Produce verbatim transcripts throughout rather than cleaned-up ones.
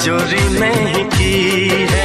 चोरी नहीं की है।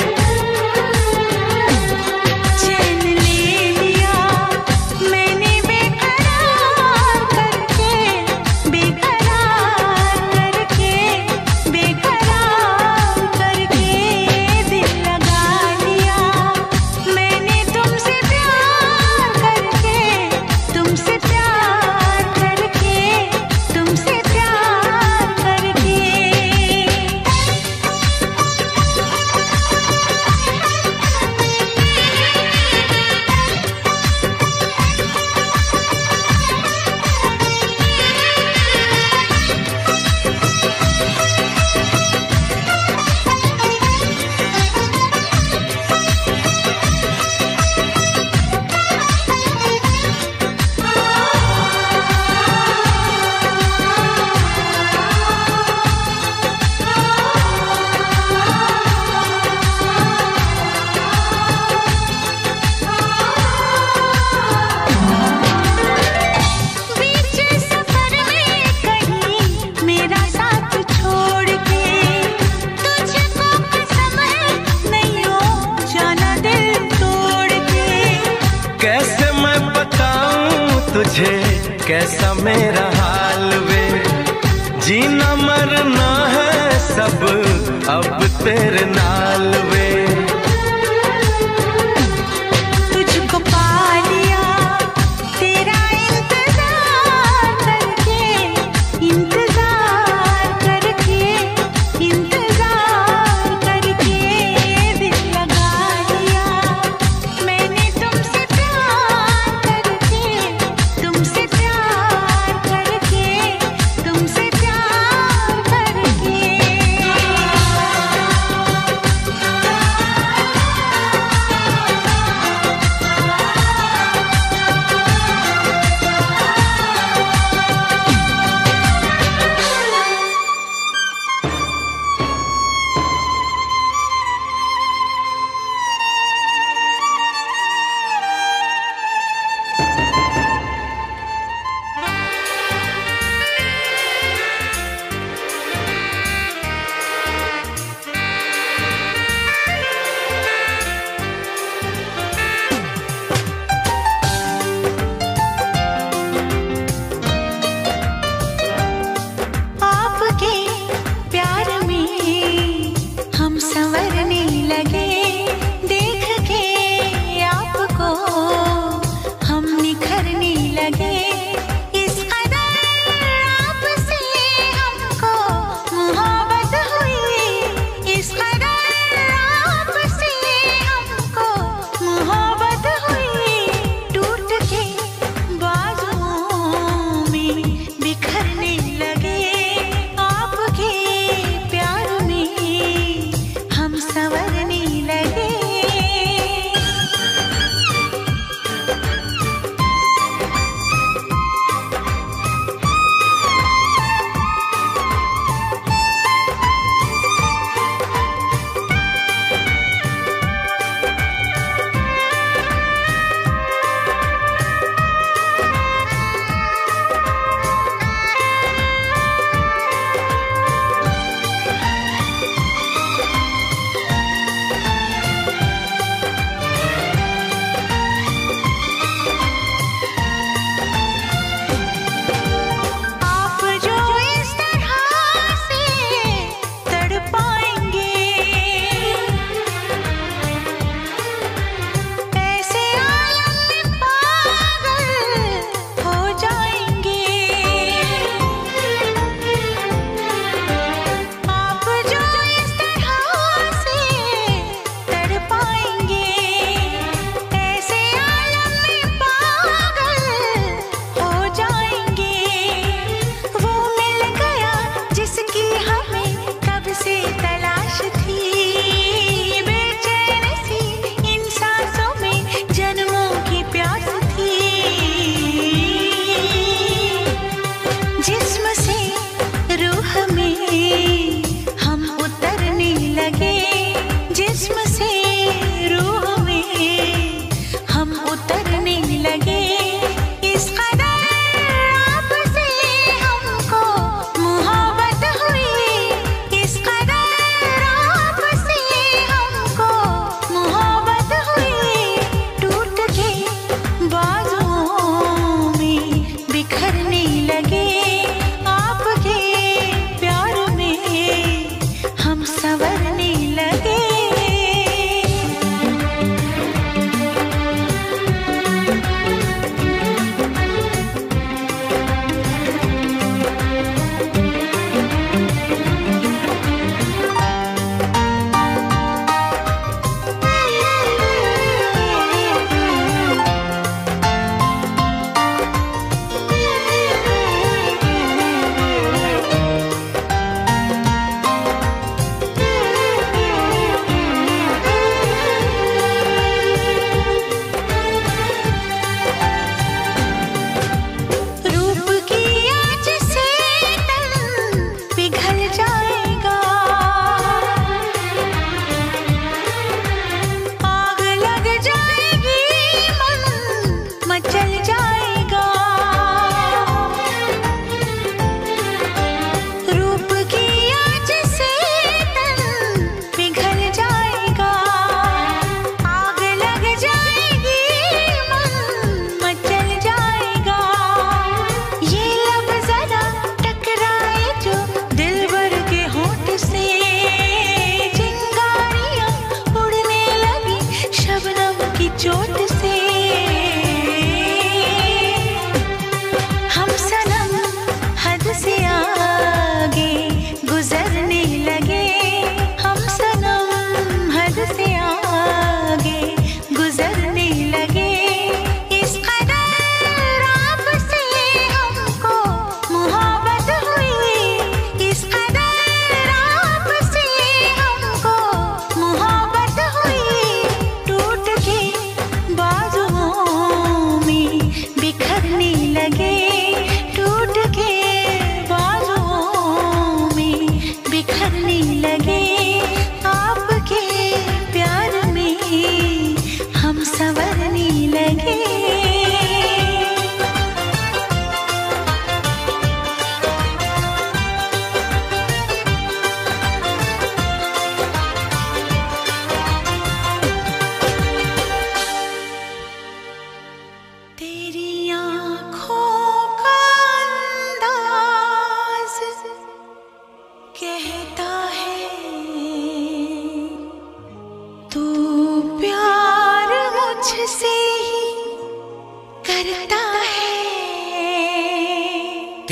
तुझे कैसा मेरा हाल वे, जीना मरना है सब अब तेरे नाल वे। तुझको पा लिया तेरा इंतजार करके, इंतजार करके, इंतजार करके दिल लगा लिया मैंने तुमसे प्यार करके, तुमसे प्यार करके, तुमसे प्यार करके।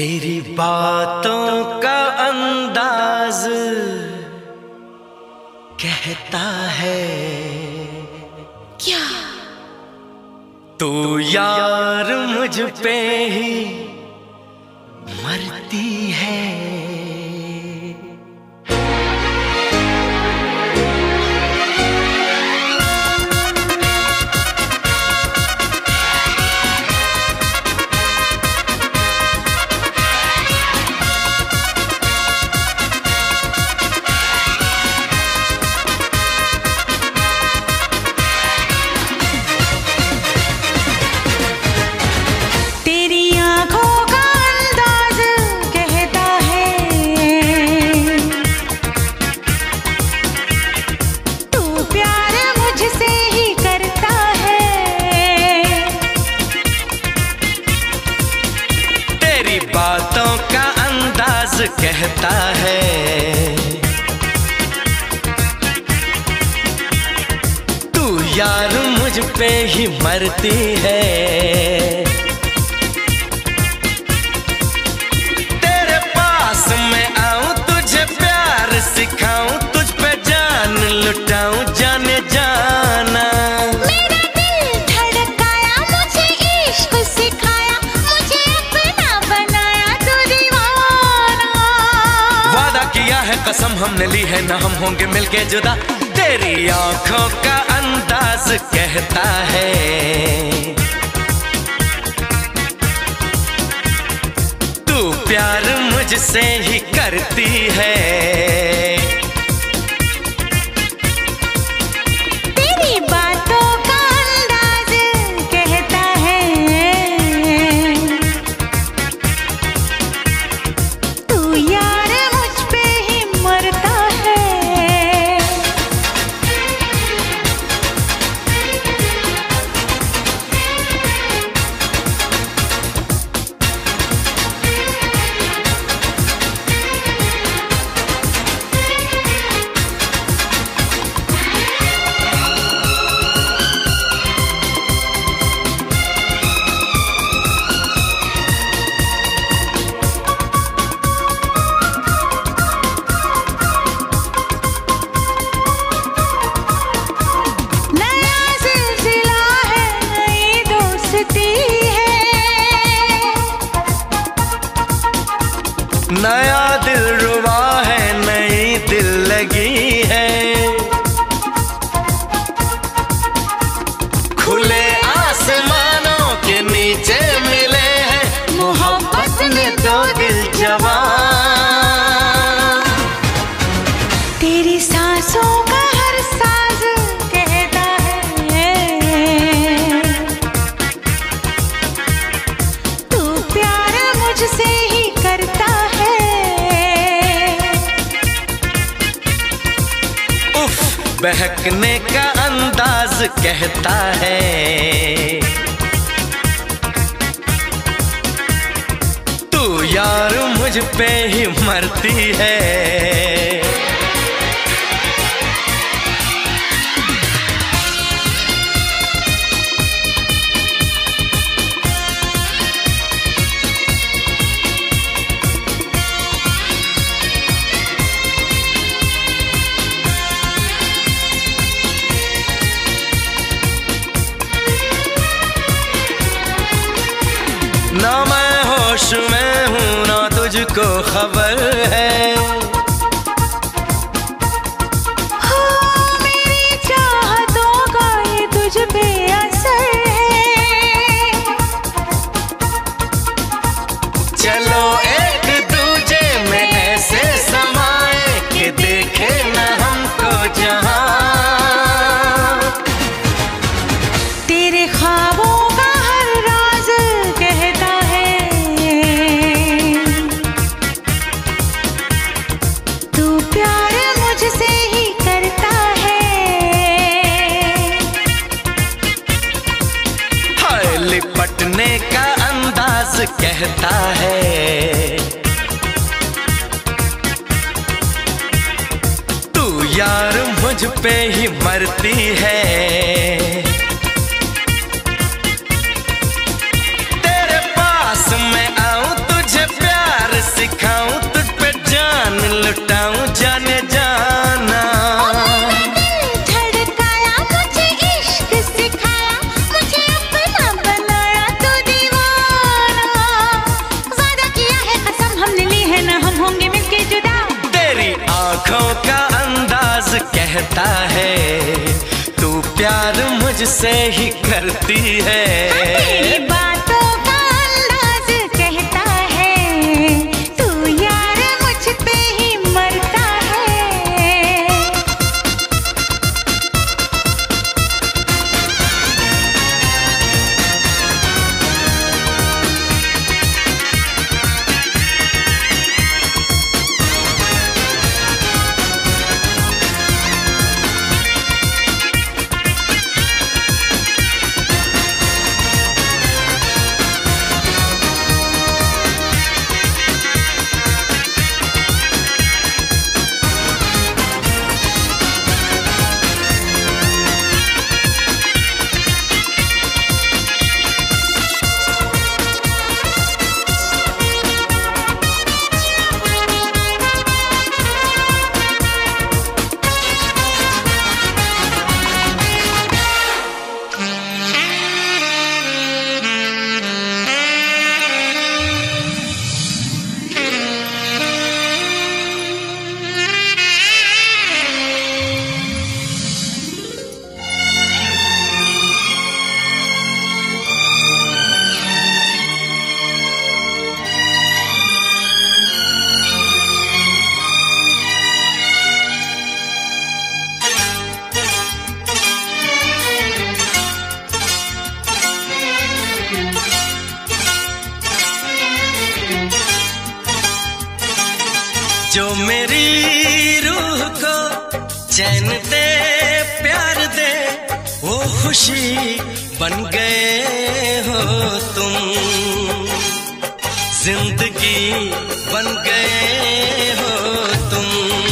तेरी बातों का अंदाज कहता है क्या तू यार मुझ पे ही मरती है। बातों का अंदाज कहता है तू यार मुझ पे ही मरती है। तेरे पास मैं आऊं तुझे प्यार सिखाऊं तुझ पे जान लुटाऊं जाने जाना। मेरा दिल धड़काया मुझे इश्क सिखाया मुझे अपना बनाया तू दीवाना। वादा किया है कसम हमने ली है ना हम होंगे मिलके जुदा। तेरी आंखों का अंदाज कहता है तू प्यार मुझसे ही करती है। तेरी बातों का अंदाज कहता है तू यार मुझ पे ही मरता है। नया दिल रुबा है नई दिल लगी है। खुले आसमानों के नीचे मिले हैं मोहब्बत में दो दिल जवान। तेरी सांसों का हर साज कहता है तू प्यार मुझसे ही करता है। उफ बहकने का अंदाज कहता है तू यार मुझ पे ही मरती है। ना मैं होश में हूँ ना तुझको खबर है। हो मेरी चाहतों का ये तुझ पे असर है। चलो एक दूजे में ऐसे समाए कि देखे न हमको जहां। तेरे ख्वाबों का हर राज कहता है तू प्यार मुझसे ही करता है। हाय लिपटने का अंदाज कहता है तू यार मुझ पे ही मरती है। तेरे पास मैं आऊं तुझे प्यार कहता है तू प्यार मुझसे ही करती है। तेरी बातों का अंदाज कहता है तू यार मुझ पे ही मरता है। जो मेरी रूह को चैन दे प्यार दे वो खुशी बन गए हो तुम, जिंदगी बन गए हो तुम,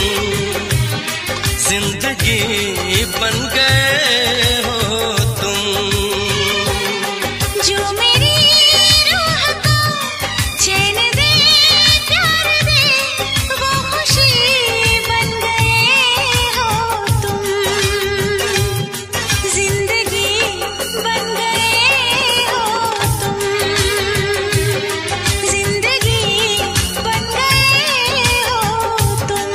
जिंदगी बन गए हो तुम। जो मेरी रूह को चैन दे प्यार दे वो खुशी बन गए हो तुम, जिंदगी बन गए हो तुम, जिंदगी बन गए हो तुम।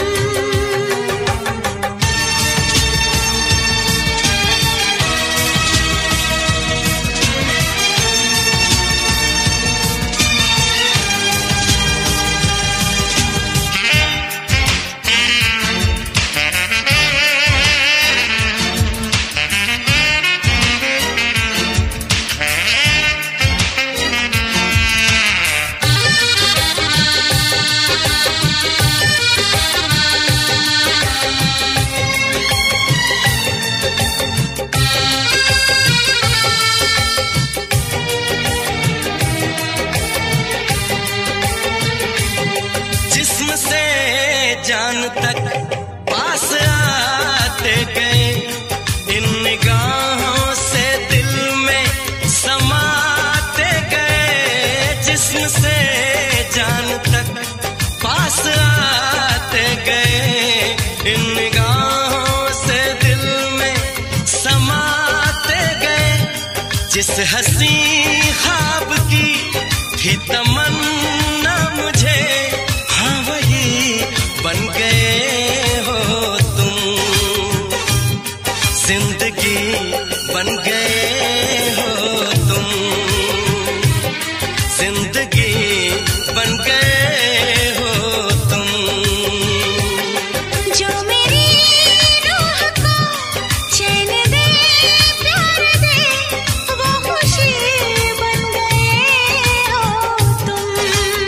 जिस्म से जान तक पास आते गए, इन निगाहों से दिल में समाते गए। जिस्म से जान तक पास आते गए, इन निगाहों से दिल में समाते गए। जिस हंसी ख्वाब की थी तमन्ना मुझे, हाँ वही बन गए हो तुम, जिंदगी बन गए हो तुम, जिंदगी बन गए हो तुम। जो मेरी रूह को चैन दे प्यार दे वो खुशी बन गए हो तुम,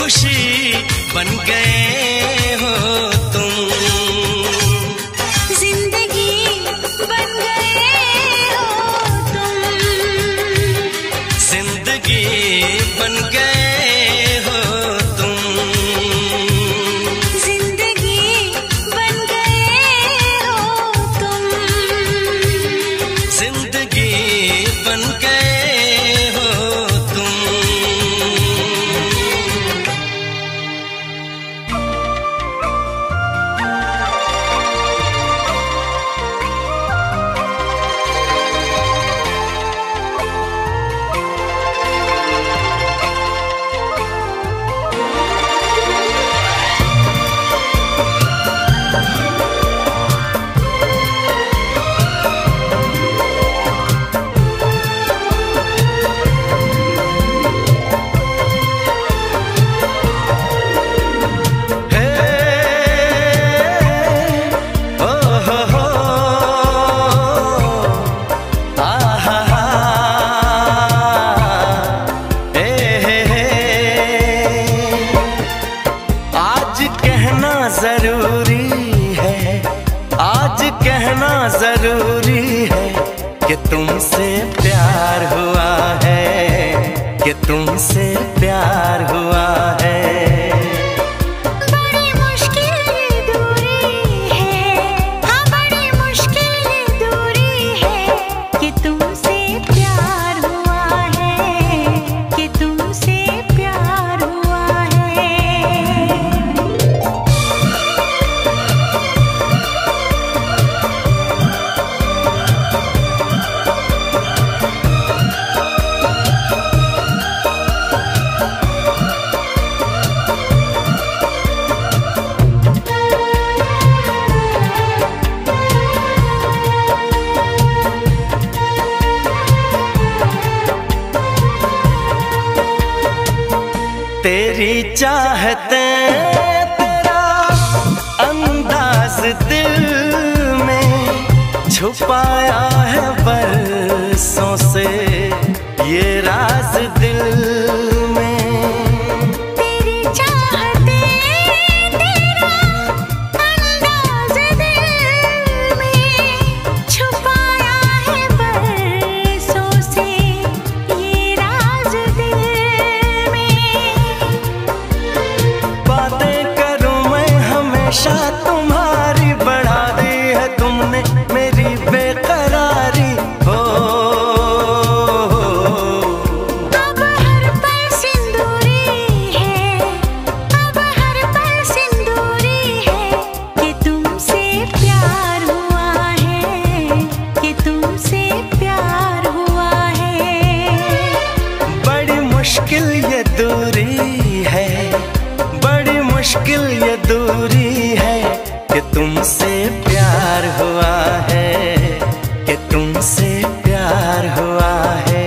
खुशी बन गए हो तुम। जिंदगी बन गए हो तुम। जिंदगी बन गए हो तुम। जिंदगी बन गए हो तुम। जिंदगी बन गए हो तुम। जरूरी है, आज कहना जरूरी है कि तुमसे प्यार हुआ है, कि तुमसे प्यार हुआ है। बड़ी मुश्किल ये दूरी है, हाँ बड़ी मुश्किल ये दूरी है कि तुमसे प्यार हुआ है, कि तुमसे प्यार हुआ है। तेरी चाहते तेरा अंदाज दिल में छुपाया है बरसों से ये राज दिल में। तेरी चाहते तेरा अंदाज दिल में छुपाया है बरसों से ये राज दिल में। बातें करूं मैं हमेशा तुम्हारी, बढ़ा दी है तुमने मेरी बेकरारी हो। अब हर पल सिंदूरी है, अब हर पल सिंदूरी है कि तुमसे प्यार हुआ है, कि तुमसे प्यार हुआ है। बड़ी मुश्किल ये दूरी है, बड़ी मुश्किल ये दूरी है कि तुमसे प्यार हुआ है, कि तुमसे प्यार हुआ है।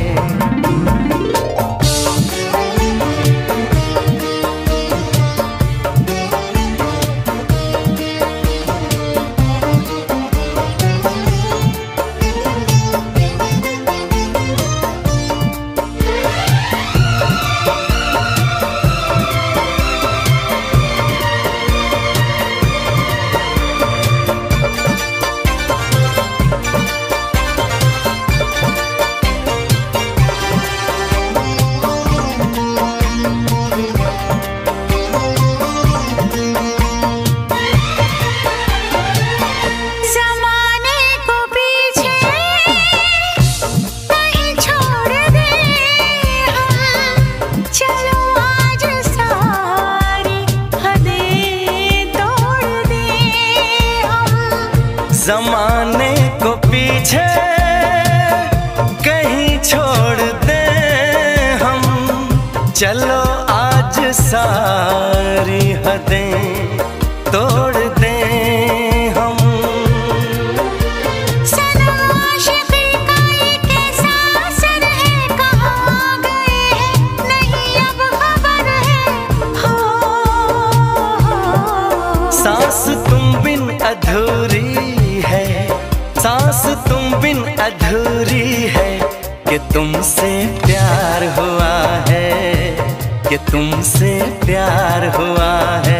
ज़माने को पीछे कहीं छोड़ दे हम, चलो आज सारी हदें तोड़ दे हम। जमाने को पीछे कहीं छोड़ दे हम, चलो आज सारी हदें तोड़ दे हम। सनम आशिक़ी का ये कैसा असर है, कहाँ गए हैं नहीं अब खबर है हो। सांस तुम बिन अधूरी है, सांस तुम बिन अधूरी है कि तुमसे प्यार हुआ है, कि तुमसे प्यार हुआ है।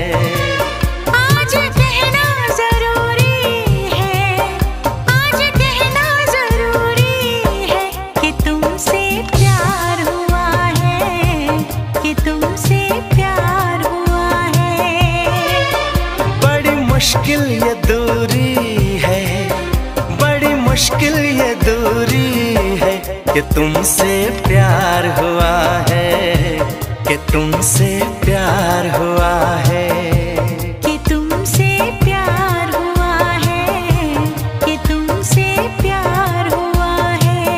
आज कहना जरूरी है, आज कहना जरूरी है कि तुमसे प्यार हुआ है, कि तुमसे प्यार हुआ है। बड़ी मुश्किल ये दूरी है, बड़ी मुश्किल ये दूरी है कि तुमसे प्यार हुआ है, कि तुमसे प्यार हुआ है, कि तुमसे प्यार हुआ है, कि तुमसे प्यार हुआ है।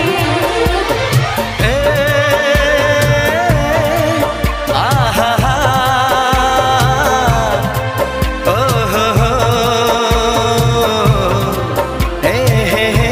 ए, आहा हा, ओ हो हो, ए हे हे।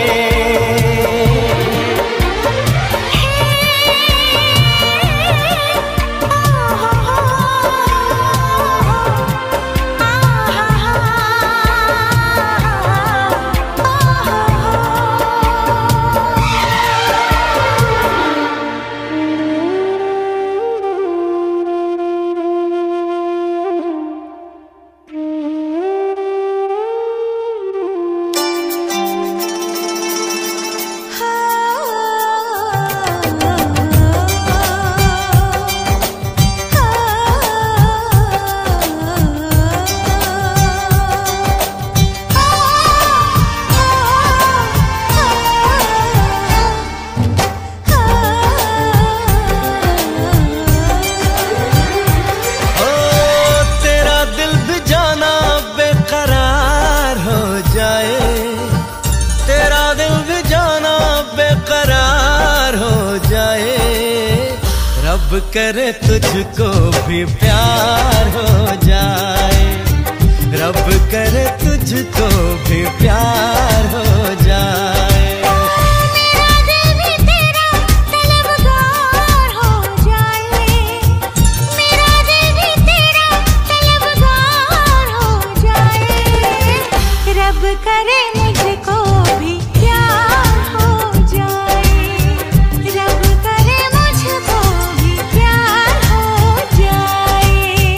रब करे तुझको भी प्यार हो जाए, रब करे तुझको भी प्यार हो जाए। मेरा दिल भी तेरा तलबगार हो जाए, मेरा दिल भी तेरा तलबगार हो जाए। रब करे मुझको भी प्यार हो जाए, रब करे मुझको भी प्यार हो जाए।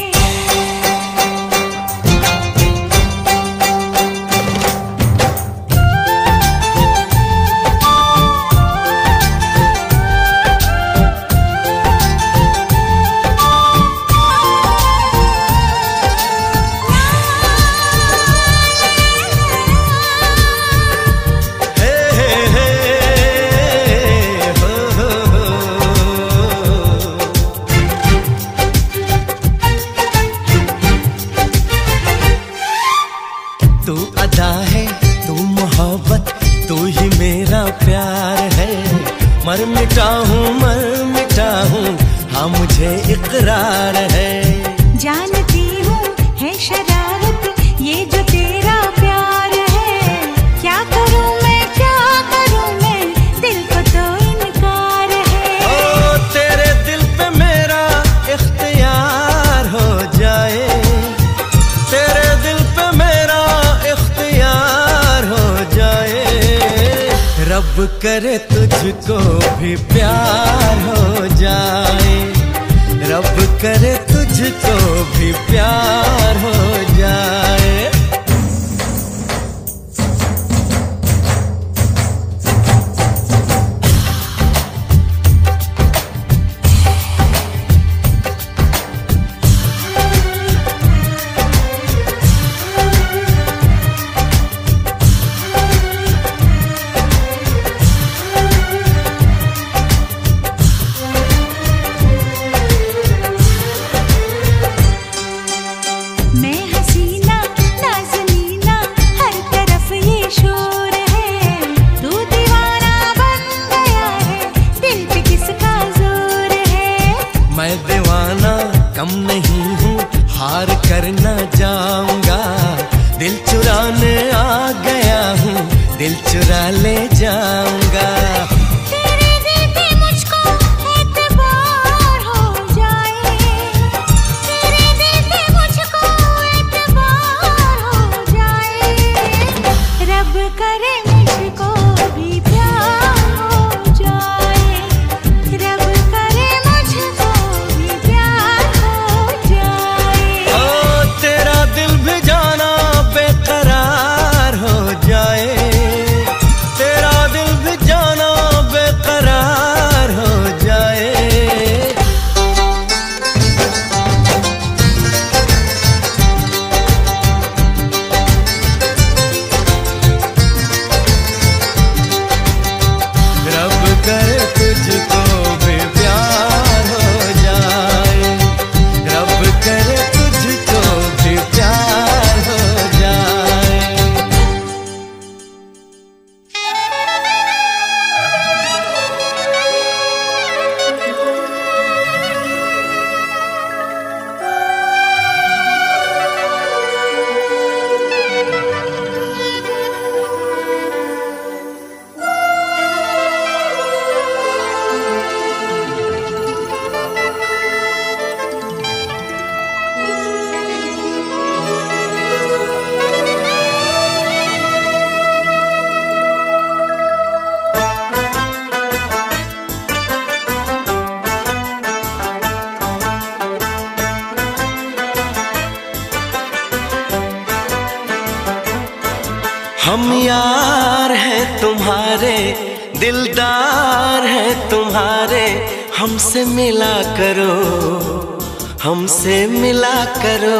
तू अदा है, तू मोहब्बत, तू ही मेरा प्यार है। मर मिटा हूँ, मर मिटा हूँ, हाँ मुझे इकरार है। जानती हूँ है शरारत ये जो तेरा प्यार है, क्या करूँ मैं, क्या करूँ मैं, दिल को तो इनकार है। ओ तेरे दिल पे मेरा इख्तियार हो जाए, तेरे दिल पे मेरा इख्तियार हो जाए। रब करे तुझको भी प्यार हो जाए, रब करे तुझको भी प्यार हो जाए। मैं हसीना हम यार हैं तुम्हारे, दिलदार हैं तुम्हारे, हमसे मिला करो, हमसे मिला करो।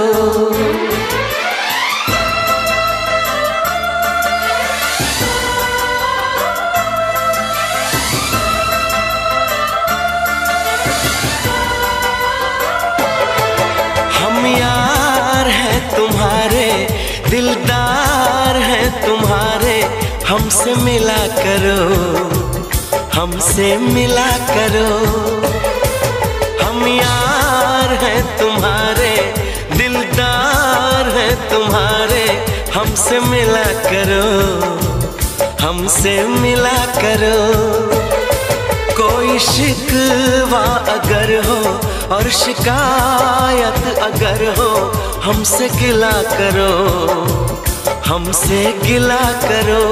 हम यार हैं तुम्हारे, दिलदार हैं तुम्हारे, हमसे मिला करो, हमसे मिला करो। हम यार हैं तुम्हारे, दिलदार हैं तुम्हारे, हमसे मिला करो, हमसे मिला करो। कोई शिकवा अगर हो और शिकायत अगर हो, हमसे गिला करो, हमसे गिला करो।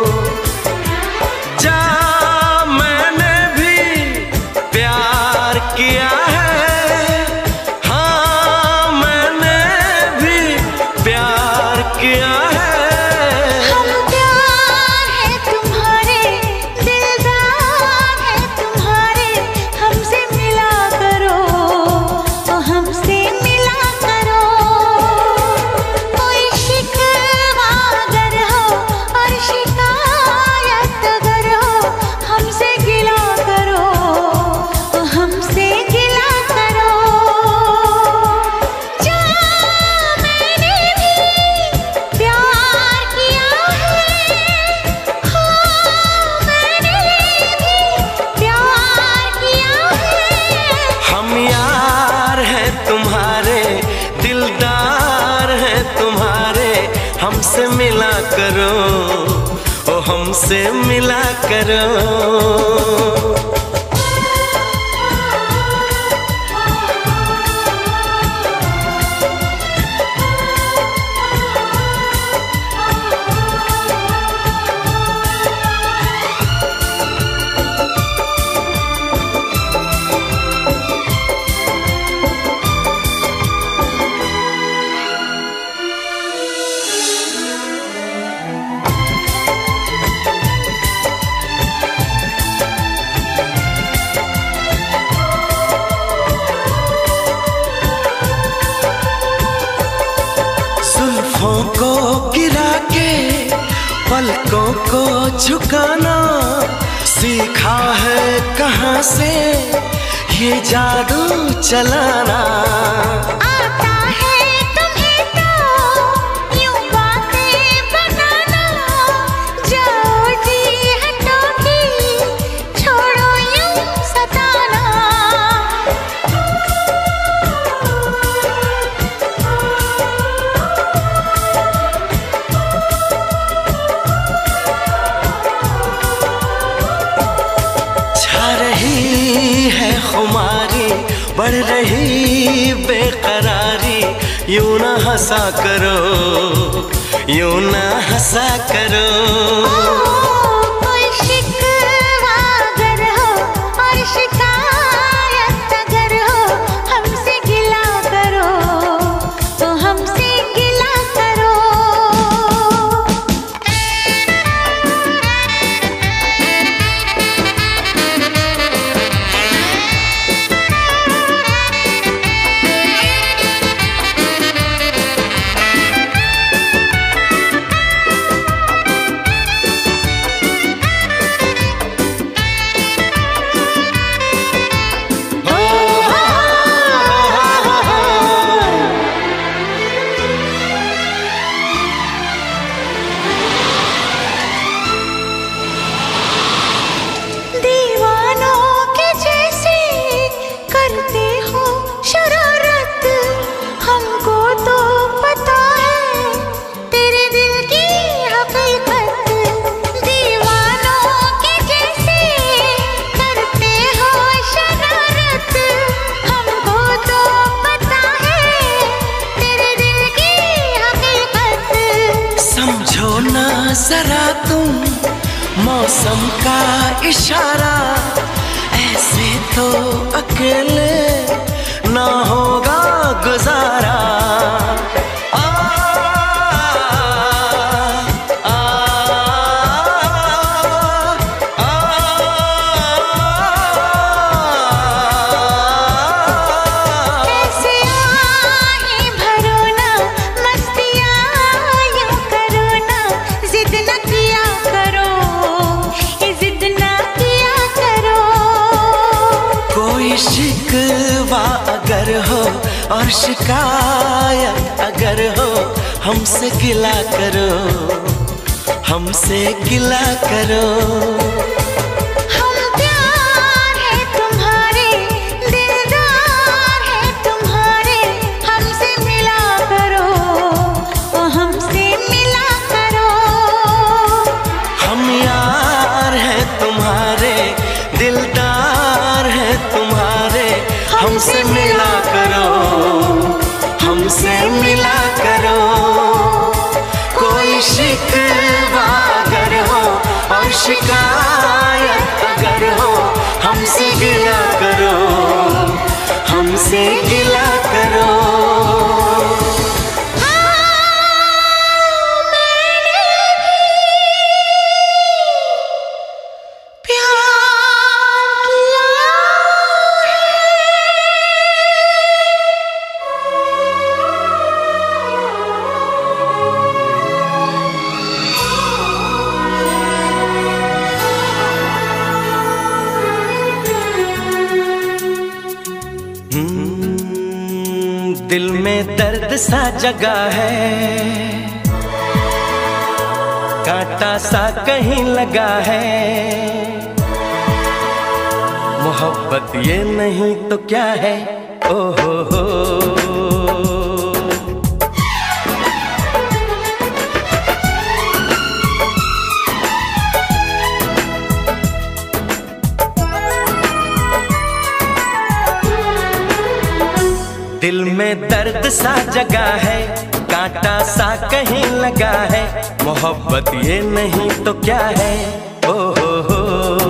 जा मैंने भी प्यार किया है, हाँ मैंने भी प्यार किया है। हम प्यार है तुम्हारे, दिलदार है तुम्हारे, हमसे मिला करो, तो हमसे मिला करो। कोई शिकवा अगर हो और शिकायत अगर हो, हमसे गिला करो, तो हमसे गिला करो। जा मैंने भी प्यार किया है, हाँ मैंने भी प्यार किया है। हम यार हैं तुम्हारे, दिलदार हैं तुम्हारे, हमसे मिला करो, ओ हमसे मिला करो। जुल्फों को गिरा के पलकों को झुकाना सीखा है कहाँ से ये जादू चलाना। आता है तुम्हें तो यूं बातें बनाना, जाओ जी हटो जी, छोड़ो यूं सताना। छा रही है खुमारी, बढ़ रही बेकरारी, यूं ना हंसा करो, यूं ना हंसा करो। कोई शिकवा अगर हो और शिकायत अगर हो, हमसे गिला करो, तो हमसे गिला करो। दीवानों के जैसे करते हो शरारत, हमको तो पता है तेरे दिल की हकीकत। दीवानों के जैसे करते हो शरारत, हमको तो पता है तेरे दिल की हकीकत। समझो ना जरा तुम मौसम का इशारा, ऐसे तो अकेले ना होगा गुजारा। आ, आ, शिकायत अगर हो हमसे गिला करो, हमसे गिला करो। हम प्यार है तुम्हारे, दिलदार है तुम्हारे, हमसे मिला करो, ओ हमसे मिला करो। हम यार हैं तुम्हारे, दिलदार है तुम्हारे, हमसे मिला करो, हमसे मिला करो। कोई शिकवा अगर हो और शिकायत अगर हो हमसे गिला करो, हमसे गिला करो। दिल में दर्द सा जगा है, कांटा सा कहीं लगा है। मोहब्बत ये नहीं तो क्या है, ओ हो हो। दिल में दर्द सा जगा है, कांटा सा कहीं लगा है। मोहब्बत ये नहीं तो क्या है, ओ हो हो।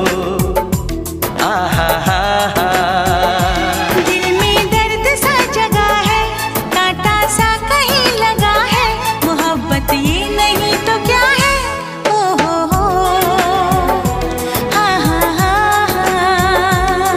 आहा हा हा। दिल में दर्द सा जगा है, कांटा सा कहीं लगा है। मोहब्बत ये नहीं तो क्या है, ओ हो हो। हा हा हा हा।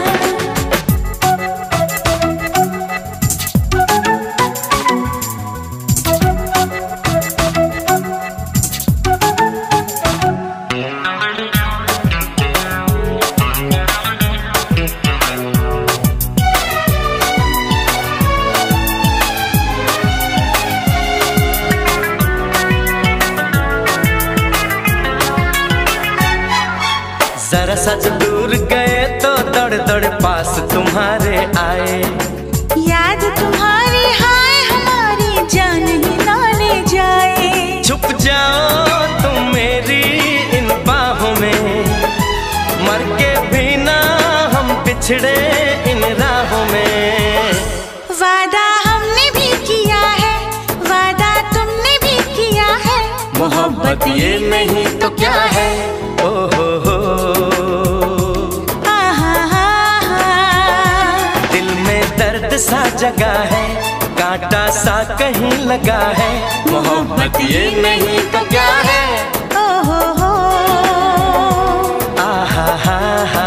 जरा सा दूर गए तो दौड़ दौड़ पास तुम्हारे आए। याद तुम्हारी हाय हमारी जान ही ना ले जाए। छुप जाओ तुम मेरी इन बाहों में, मर के भी ना हम पिछड़े इन राहों में। वादा हमने भी किया है, वादा तुमने भी किया है। मोहब्बत ये नहीं तो क्या है, ओ हो हो। आहा हा हा। दिल में दर्द सा जगा है, कांटा सा कहीं लगा है। मोहब्बत ये नहीं तो क्या है, ओ हो हो। आहा हा हा।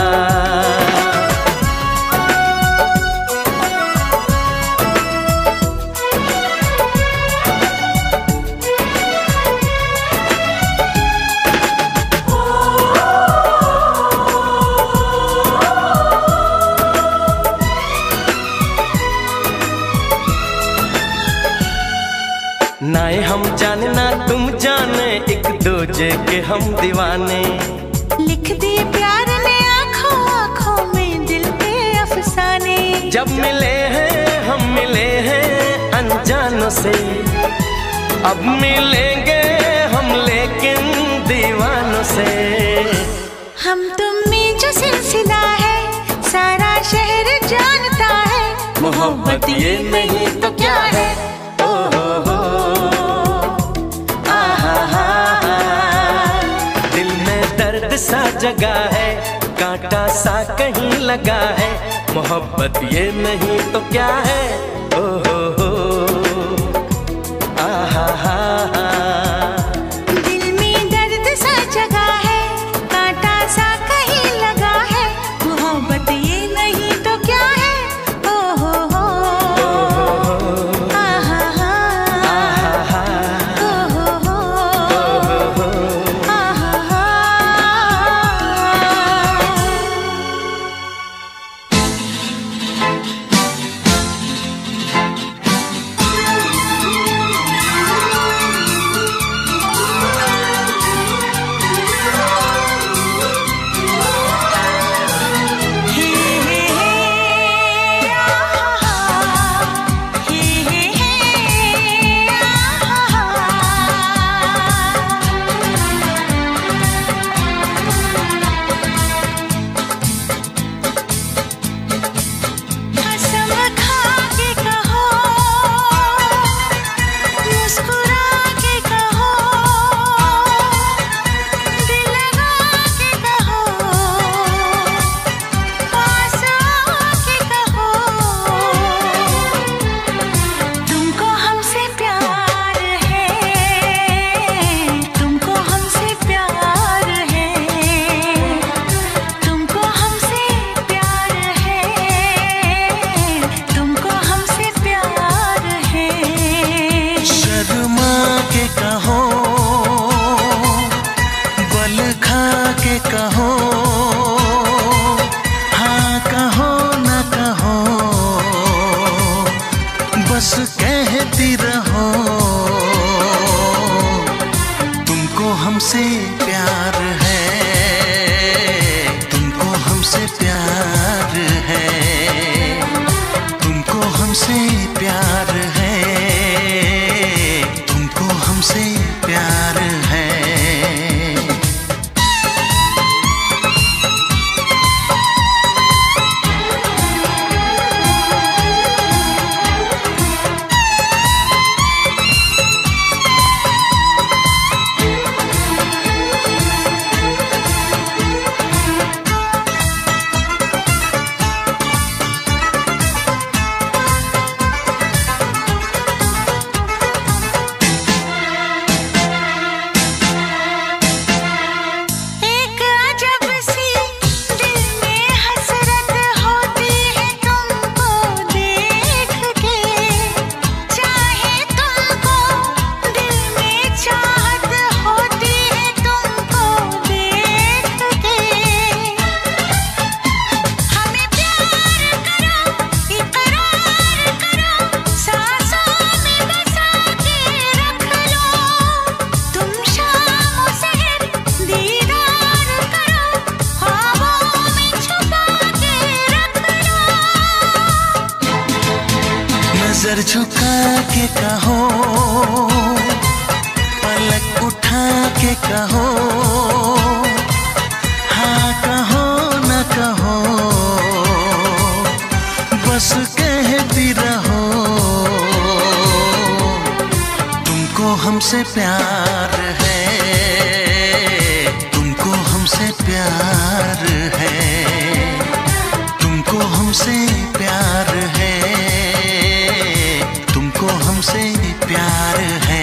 नाए हम जाने ना तुम जाने, एक दूजे के हम दीवाने। लिख दिए प्यार ने आँखों आँखों में दिल के अफसाने। जब मिले हैं हम मिले हैं अनजानों से, अब मिलेंगे हम लेकिन दीवानों से। हम तुम में जो सिलसिला है सारा शहर जानता है। मोहब्बत ये नहीं तो क्या है, ओ हो हो। आहा हा हा। दिल में दर्द सा जगा है, कांटा सा कहीं लगा है। मोहब्बत ये नहीं तो क्या है, ओ हो हो। आहा हा हा। दिल में दर्द सा जगा है, कांटा सा कहीं लगा है। मोहब्बत ये नहीं तो क्या है, ओ हो हो। आहा हा हा। ओ हो हो। आहा हा। तुमको हमसे प्यार है, तुमको हमसे प्यार है, तुमको हमसे प्यार है, तुमको हमसे प्यार है। नजर झुका के कहो, पलक उठा के कहो, हाँ कहो न कहो, बस कहती रहो। तुमको हमसे प्यार है, तुमको हमसे प्यार है, तुमको हमसे प्यार है, तुमको हमसे प्यार है।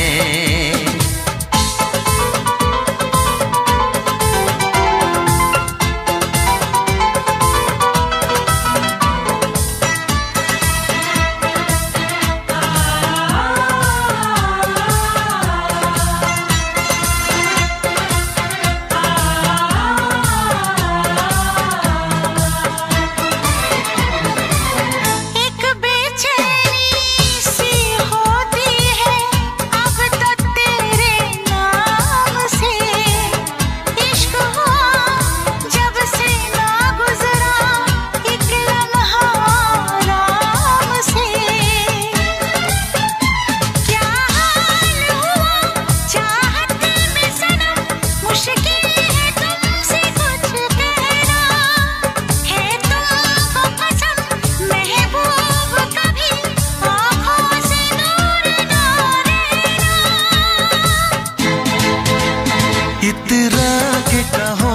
इतरा के कहो,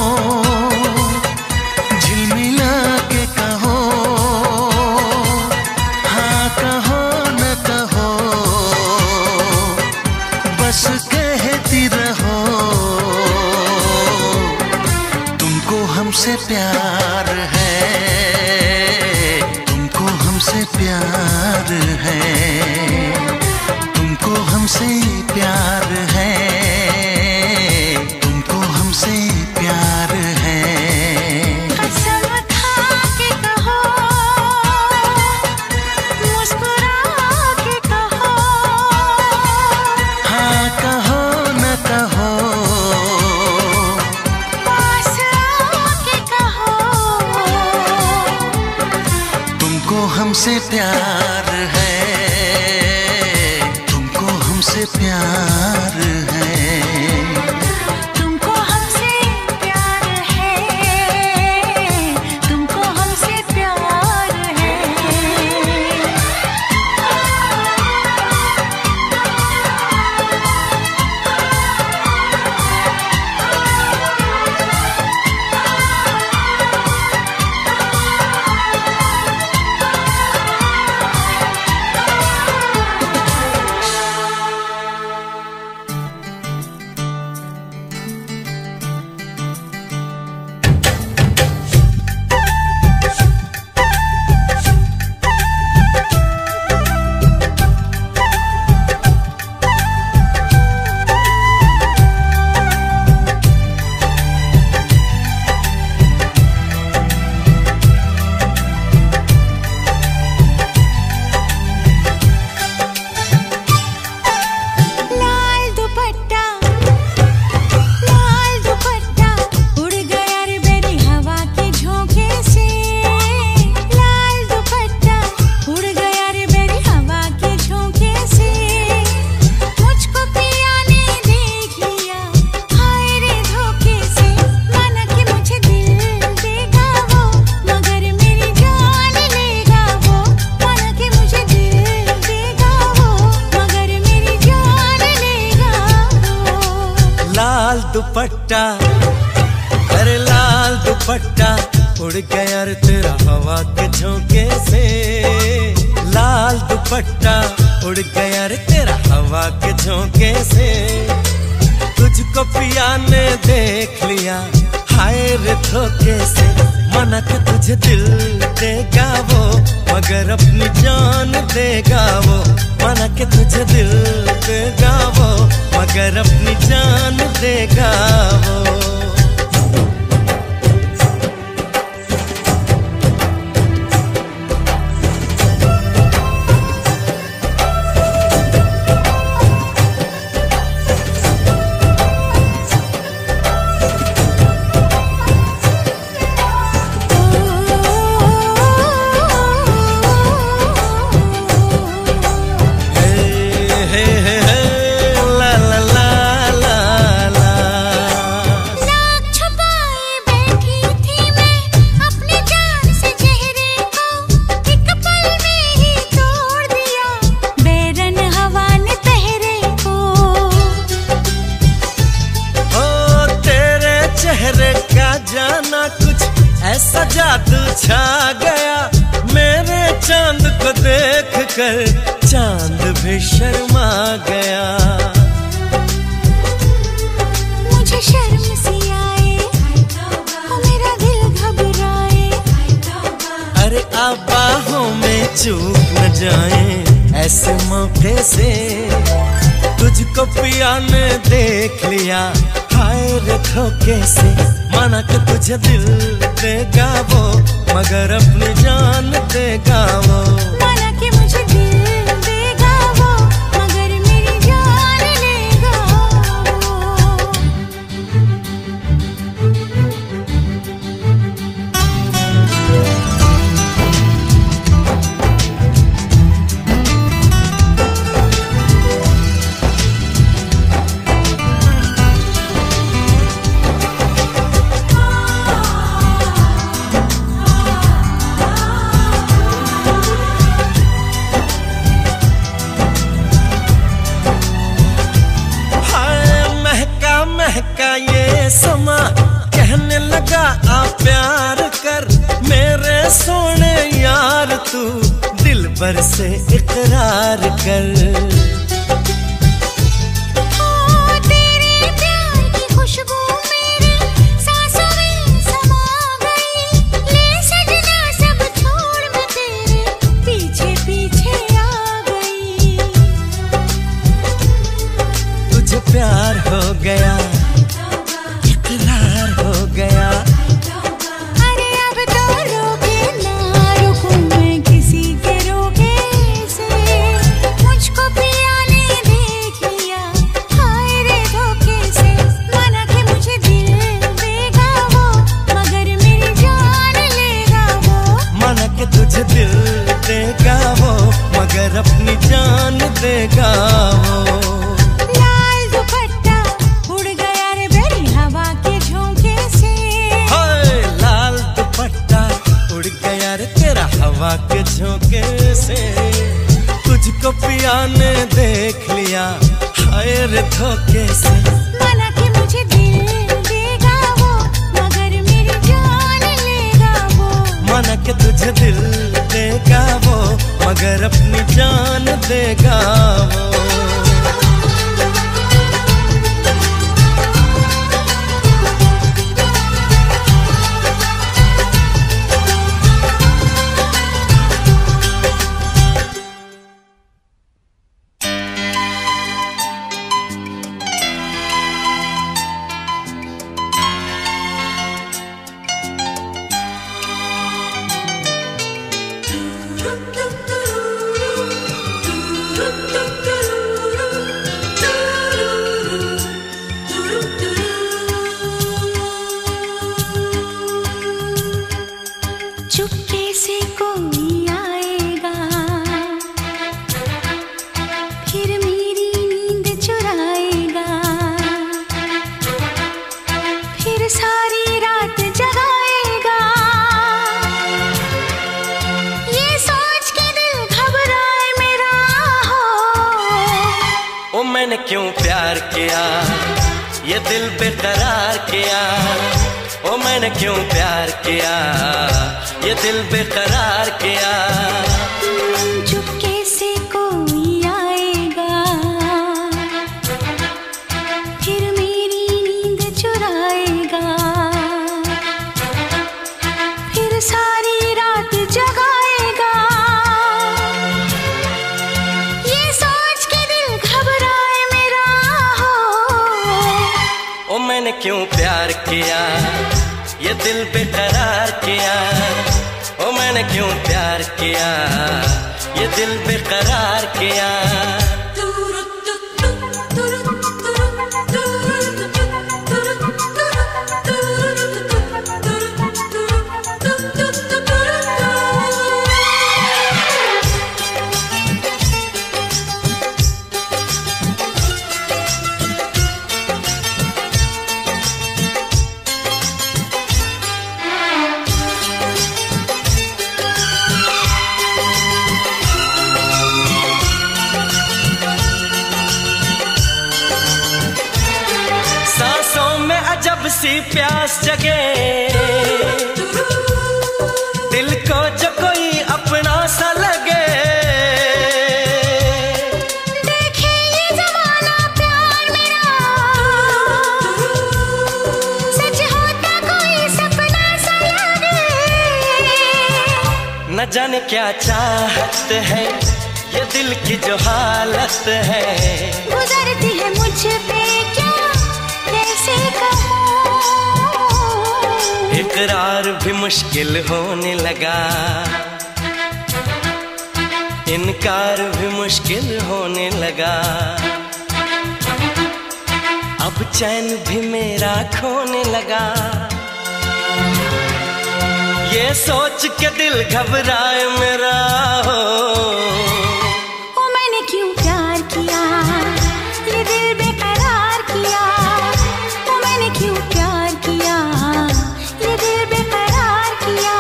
झिलमिला के कहो, हाँ कहो न कहो, बस कहती रहो। तुमको हमसे प्यार है, तुमको हमसे प्यार है, तुमको हमसे प्यार है, हमसे प्यार है। कसम खा के कहो, मुस्कुरा के कहो, हाँ कहो न कहो, पास आके कहो। तुमको हमसे प्यार है, तुमको हमसे प्यार है। लाल दुपट्टा, अरे लाल दुपट्टा उड़ गया रे तेरा हवा के झोंके से। लाल दुपट्टा उड़ गया रे तेरा हवा के झोंके से। तुझको पिया ने देख लिया हाय रे धोखे से। मना के तुझे दिल देगा वो मगर अपनी जान देगा वो। मना के तुझे दिल देगा वो मगर अपनी जान देगा वो। ऐसा जादू छा गया मेरे चांद को देख कर चांद भी शर्मा गया। मुझे शर्म सी आए ओ मेरा दिल घबराए। अरे अब बाहों में चूक न जाए ऐसे मौके से। तुझको पिया ने देख लिया हाय रे धोखे से। माना कि तुझे दिल देगा वो मगर अपनी जान देगा वो। माना कि मुझे दिल देगा वो मगर मेरी जान लेगा वो। महका ये समा कहने लगा आ प्यार कर मेरे सोने यार। तू दिल भर से इकरार कर। प्यार हो गया इकरार हो गया। अरे अब तो रोके ना रुकूं मैं किसी के रोके से। मुझको पिया ने देख लिया हाय रे धोखे से। माना कि मुझे दिल देगा वो मगर मेरी जान लेगा वो। माना कि तुझे दिल देगा वो मगर अपनी जान देगा वो। हवा के झोंके से तुझको पिया ने देख लिया हाय रे धोखे से। माना कि मुझे दिल देगा वो मगर मेरी जान लेगा वो। माना कि तुझे दिल देगा वो मगर अपनी जान देगा वो। चुपके से कोई आएगा फिर मेरी नींद चुराएगा। फिर सारी रात जगाएगा। ये सोच के दिल घबराए मेरा हो। ओ मैंने क्यों प्यार किया ये दिल बेकरार किया, ओ मैंने क्यों प्यार किया, ये दिल बेकरार किया। चुपके से कोई आएगा, फिर मेरी नींद चुराएगा, फिर सारी रात जगाएगा। ये सोच के दिल घबराए मेरा हो, ओ मैंने क्यों प्यार किया, ये दिल बेकरार किया, ओ मैंने क्यों प्यार किया, ये दिल बेकरार किया। जब सी प्यास जगे, दिल को जो कोई अपना सा लगे। देखे ये जमाना प्यार मेरा, सच होता कोई सपना सा लगे। न जाने क्या चाहत है, ये दिल की जो हालत है, गुजरती है मुझ पे क्या कैसे कहूँ। इकरार भी मुश्किल होने लगा, इनकार भी मुश्किल होने लगा, अब चैन भी मेरा खोने लगा। ये सोच के दिल घबराए मेरा हो, ओ मैंने क्यों प्यार किया, ये दिल बेकरार किया। ओ मैंने क्यों प्यार किया, ये दिल बेकरार किया।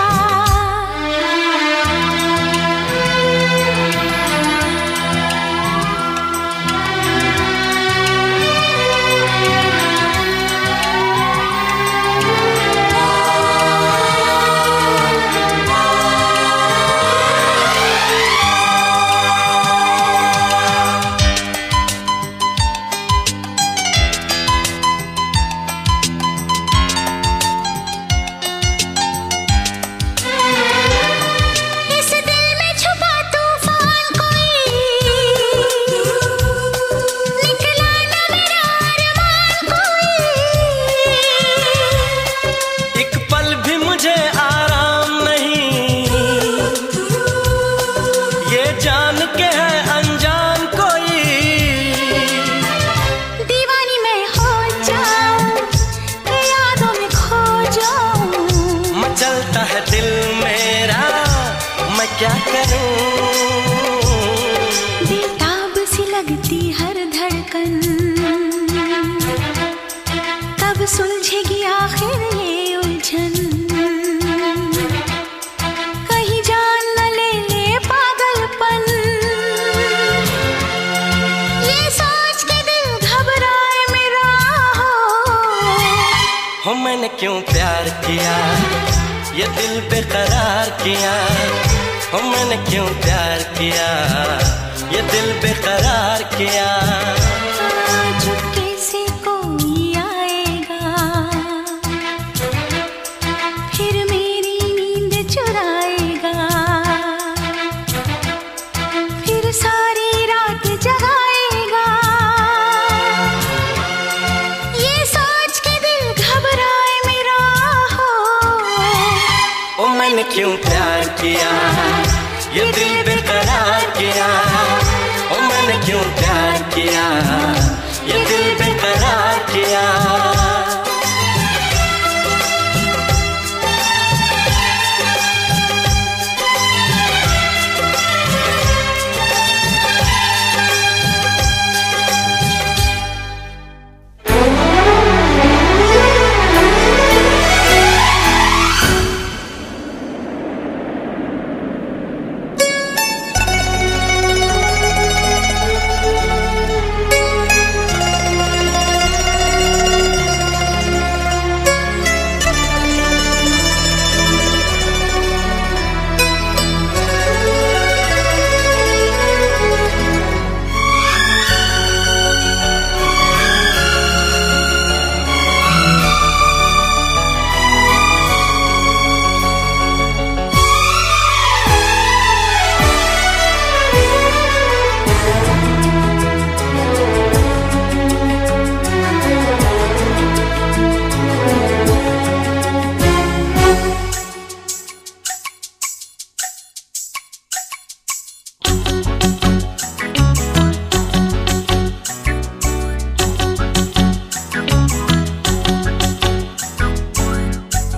क्या करूं, बेताब सी लगती हर धड़कन, कब सुलझेगी आखिर ये उलझन। कहीं जान न ले ले पागलपन, ये सोच के दिल घबराए मेरा हो। मैंने क्यों प्यार किया, ये दिल बेकरार किया, हो मैंने क्यों प्यार किया, ये दिल बेकरार किया। चुपके से कोई आएगा, फिर मेरी नींद चुराएगा, फिर सारी रात जगाएगा। ये सोच के दिल घबराए मेरा हो, ओ मैंने क्यों प्यार किया, ये दिल बेकरार किया, ओ मैंने क्यों प्यार किया, ये दिल बेकरार किया।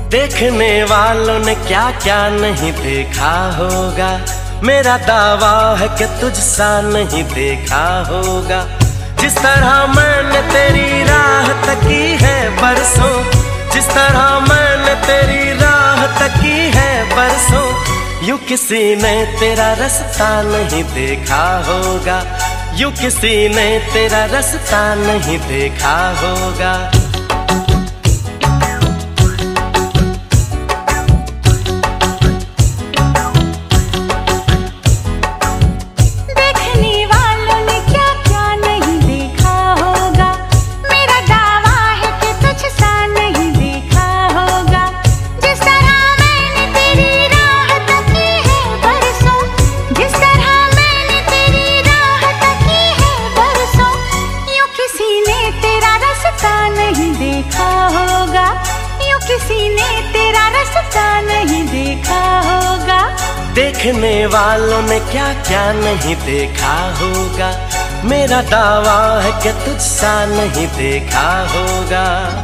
देखने वालों ने क्या क्या नहीं देखा होगा, मेरा दावा है कि तुझसा नहीं देखा होगा। जिस तरह मैंने तेरी राह तकी है बरसों, जिस तरह मैंने तेरी राह तकी है बरसों, यूं किसी ने तेरा रास्ता नहीं देखा होगा, यूं किसी ने तेरा रास्ता नहीं देखा होगा। देखने वालों ने क्या क्या नहीं देखा होगा, मेरा दावा है कि तुझसा नहीं देखा होगा।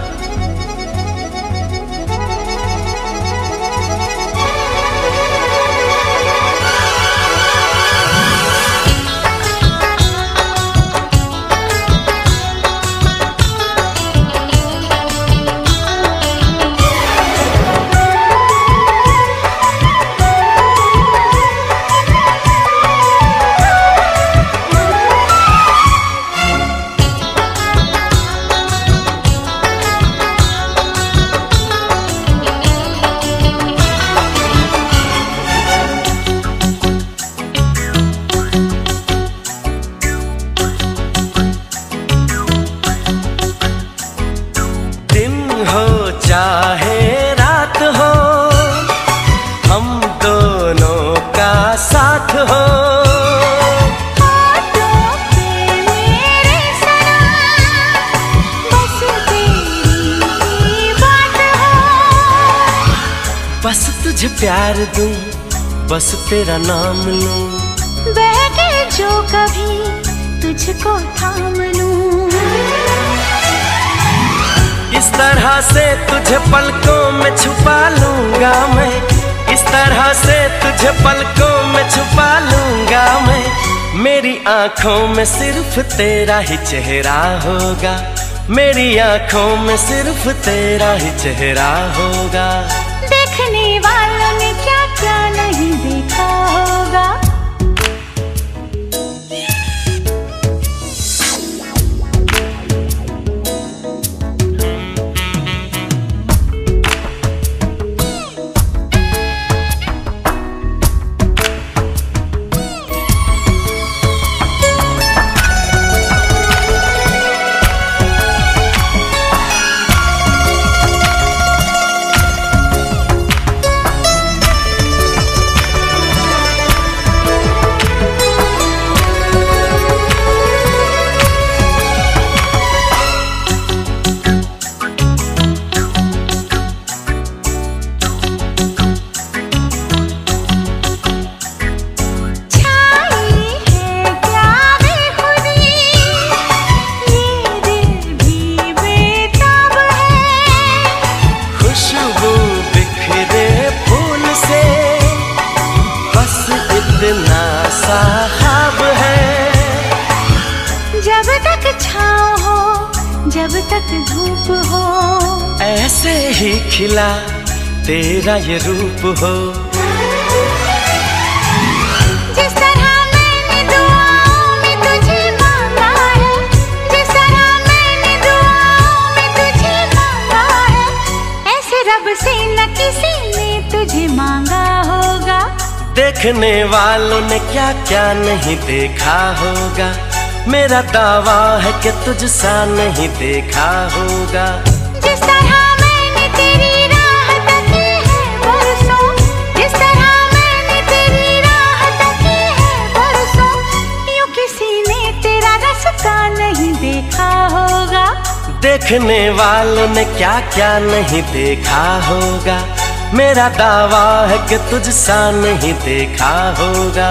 चाहे रात हो, हम दोनों का साथ हो, हाथों पे मेरे सनम, बस तेरी बात हो। बस तुझे प्यार दूं, बस तेरा नाम लूं, बहके जो कभी तुझको थाम लूं। इस तरह से तुझे पलकों में छुपा लूंगा मैं, इस तरह से तुझे पलकों में छुपा लूंगा मैं। मेरी आंखों में सिर्फ तेरा ही चेहरा होगा, मेरी आंखों में सिर्फ तेरा ही चेहरा होगा। देखने वालों ने क्या क्या नहीं देखा होगा। जब तक छाँव हो, जब तक धूप हो, ऐसे ही खिला तेरा ये रूप हो। जिस तरह मैंने दुआओं में तुझे मांगा है, जिस तरह मैंने दुआओं में तुझे मांगा है, ऐसे रब से न किसी ने तुझे मांगा होगा। देखने वालों ने क्या क्या नहीं देखा होगा, मेरा दावा है कि तुझसा नहीं देखा होगा। जिस तरह मैंने तेरी राह तकी है बरसों, जिस तरह मैंने तेरी राह तकी है बरसों, यूं किसी ने तेरा रास्ता नहीं देखा होगा। देखने वालों ने क्या क्या नहीं देखा होगा, मेरा दावा है कि तुझसा नहीं देखा होगा।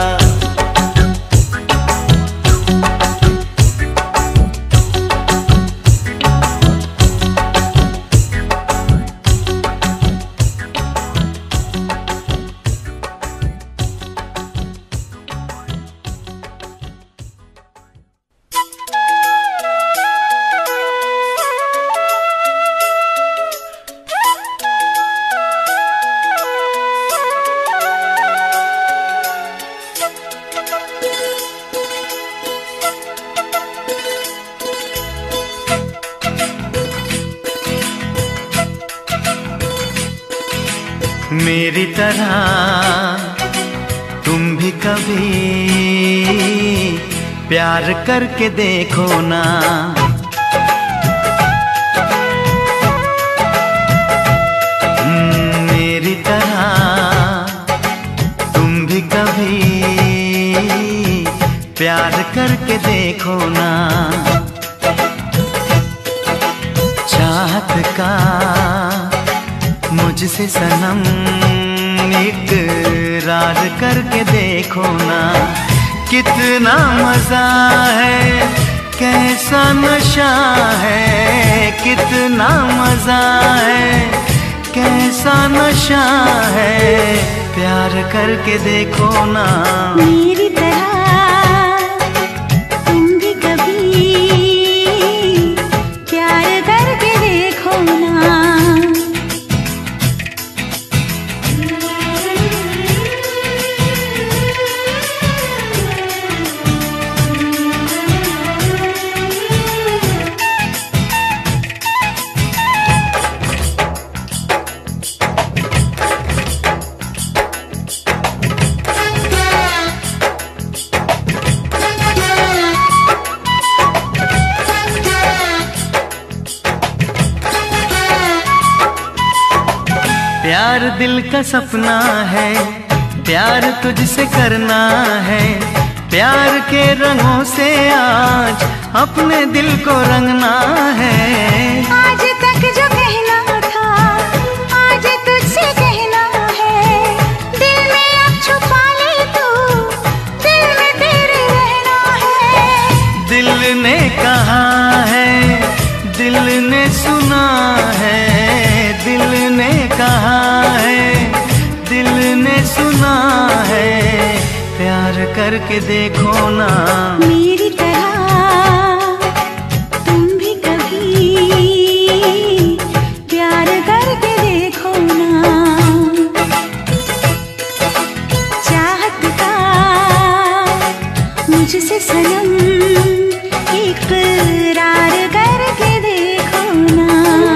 मेरी तरह तुम भी कभी प्यार करके देखो ना। मेरी तरह तुम भी कभी प्यार करके देखो ना। चाहत का मुझसे सनम इकरार करके देखो ना। कितना मजा है, कैसा नशा है, कितना मजा है, कैसा नशा है, प्यार करके देखो ना। मेरी तरह तुम भी कभी प्यार करके देखो ना। प्यार दिल का सपना है, प्यार तुझसे करना है। प्यार के रंगों से आज अपने दिल को रंगना है। आज तक जो कहना था आज तुझसे कहना है। दिल में अब छुपा ले तू, दिल में तेरे रहना है। दिल ने कहा है, दिल ने सुना है, दिल ने कहा है, दिल ने सुना है, प्यार करके देखो ना। मेरी तरह तुम भी कभी प्यार करके देखो ना। चाहत का मुझसे सनम इकरार करके देखो ना।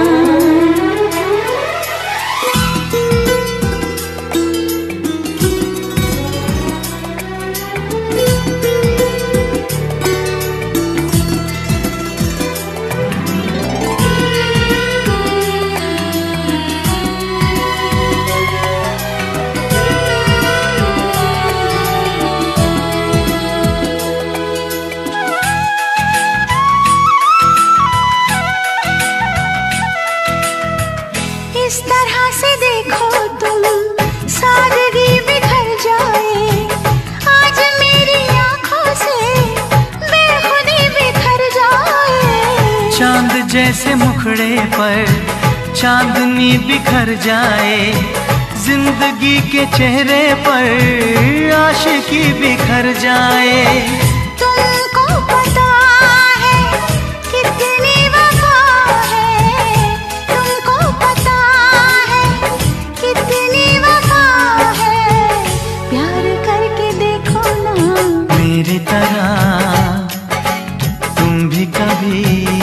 इस तरह से देखो तुम सादगी बिखर जाए। आज मेरी आंखों से बेखुदी बिखर जाए। चांद जैसे मुखड़े पर चांदनी बिखर जाए। जिंदगी के चेहरे पर आशिकी बिखर जाए। तुमको पता है कितनी वफा है, तुमको पता है कितनी वफा है, प्यार करके देखो ना। मेरी तरह तुम भी कभी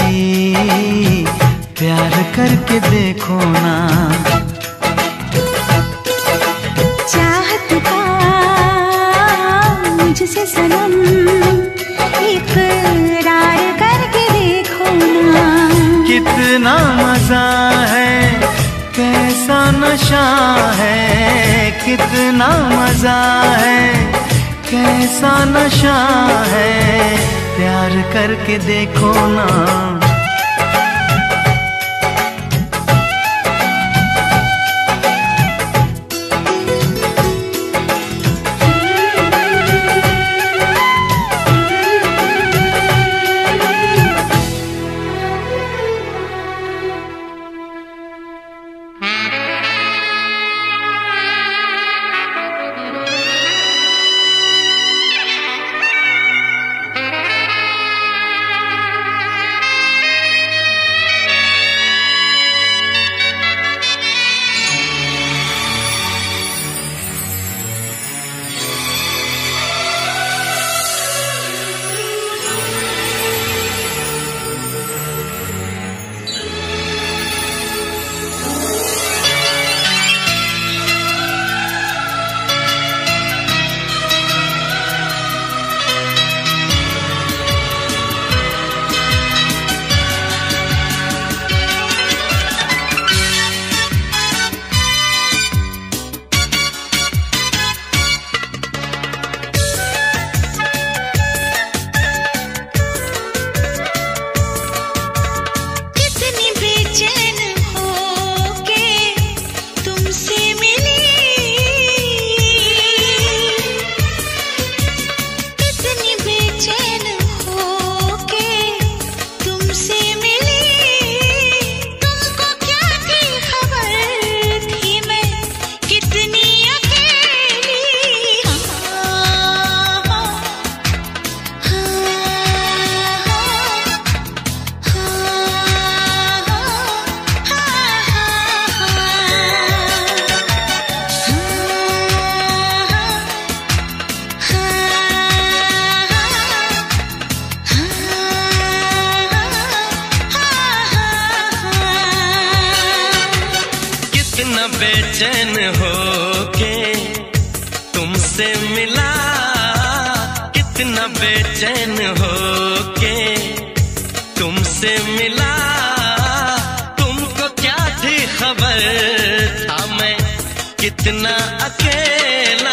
प्यार करके देखो ना। चाहत का मुझसे सनम इकरार करके देखो ना। कितना मजा है, कैसा नशा है, कितना मजा है, कैसा नशा है, प्यार करके देखो ना। बेचैन हो के तुमसे मिला, कितना बेचैन हो के तुमसे मिला। तुमको क्या थी खबर था मैं कितना अकेला।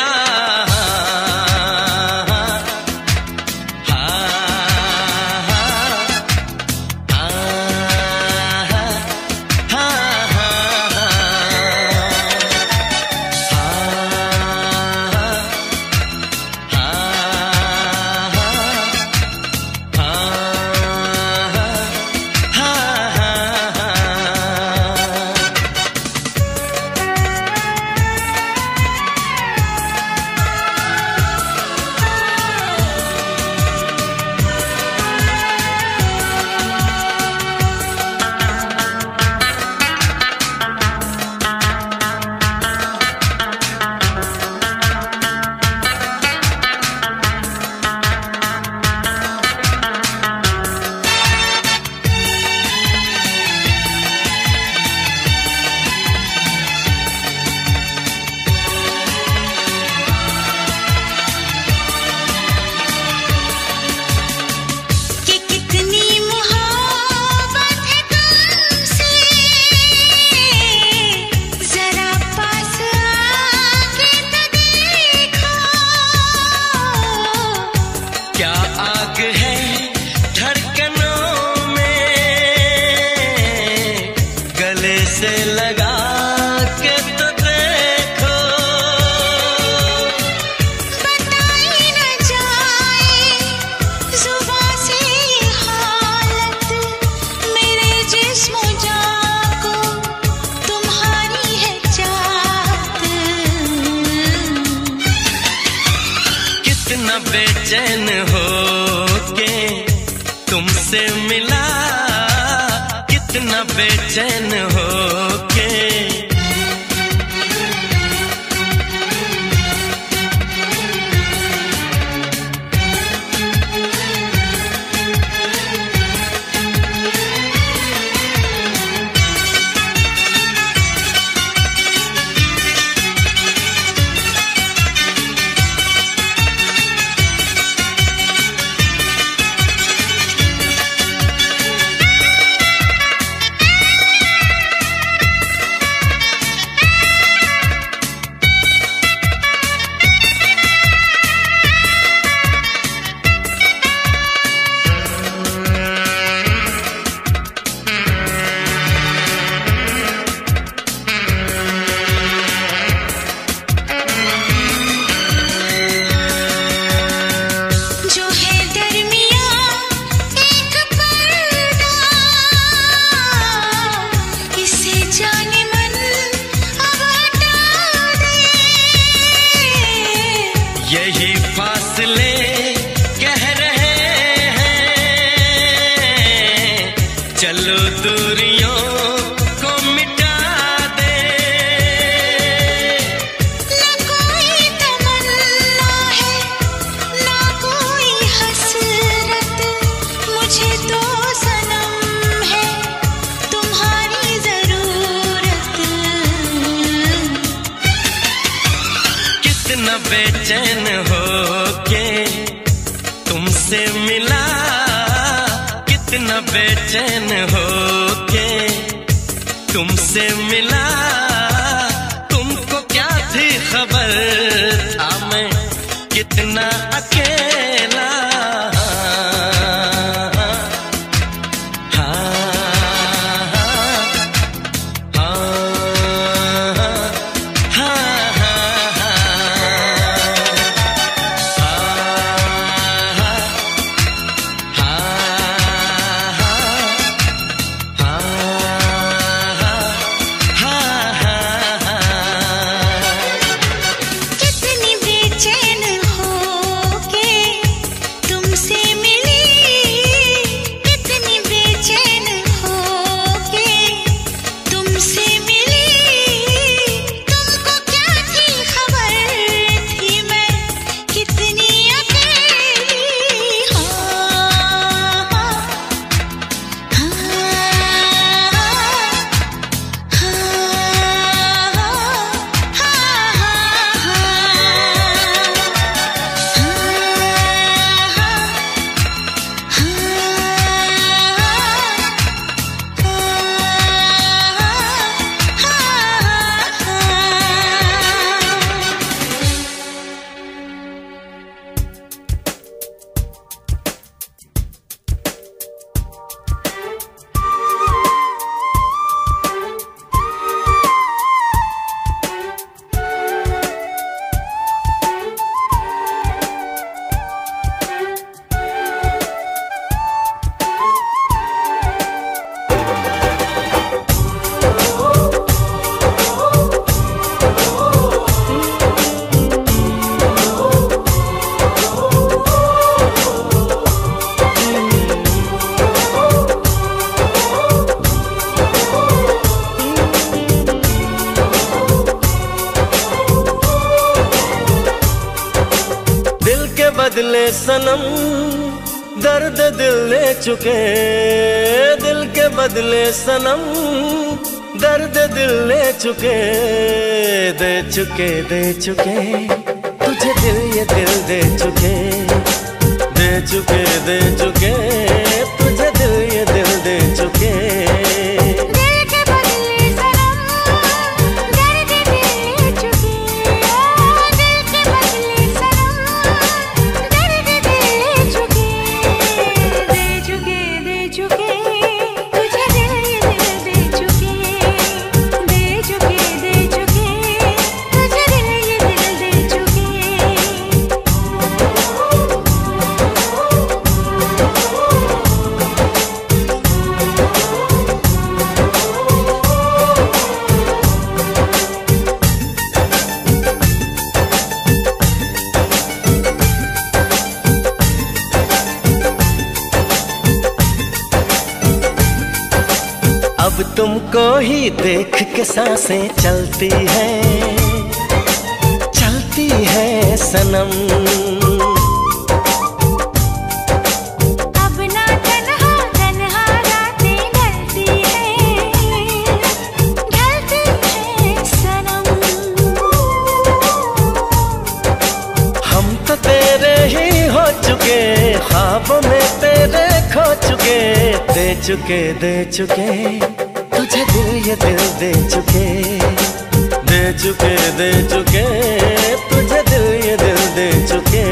बेचैन हो के तुमसे मिला, कितना बेचैन हो के। यही फासले कह रहे हैं, चलो दूरियों को मिटा दे। ना कोई तमन्ना है, ना कोई हसरत, मुझे तो सनम है तुम्हारी जरूरत। कितना बेचैन हो के तुमसे मिला, कितना बेचैन हो के तुमसे मिला। तुमको क्या थी खबर था मैं कितना अकेला। कितनी बेचैन हो के बदले सनम दर्द दिल ले चुके, दिल के बदले सनम दर्द दिल ले चुके, दे चुके दे चुके तुझे दिल ये दिल दे चुके, दे चुके दे चुके तुझे दिल ये दिल दे चुके। अब तुमको ही देख के सांसें चलती हैं, चलती है सनम। अब ना तन्हा तन्हा रातें ढलती हैं, ढलती है सनम। हम तो तेरे ही हो चुके, ख्वाबों में तेरे खो चुके, दे चुके दे चुके तुझे दिल ये दिल दे चुके, दे चुके दे चुके तुझे दिल ये दिल दे चुके।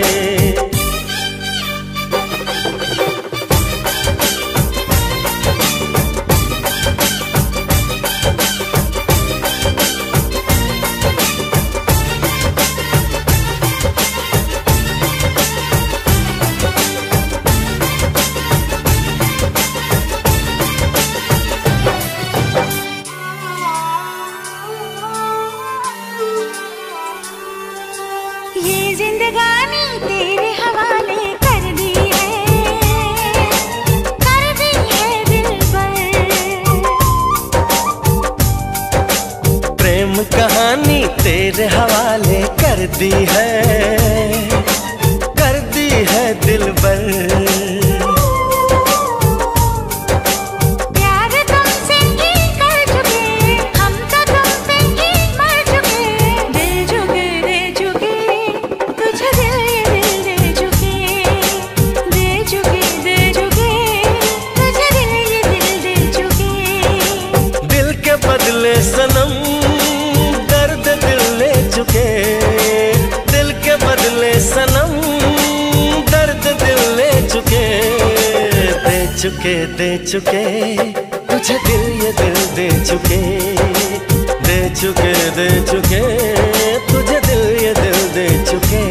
ये जिंदगानी तेरे हवाले कर दी है, कर दी है दिलबर। प्रेम कहानी तेरे हवाले कर दी है, कर दी है दिलबर। सनम दर्द दिल ले चुके, दिल के बदले सनम दर्द दिल ले चुके, दे चुके दे चुके तुझे दिल ये दिल दे चुके, दे चुके दे चुके तुझे दिल ये दिल दे चुके।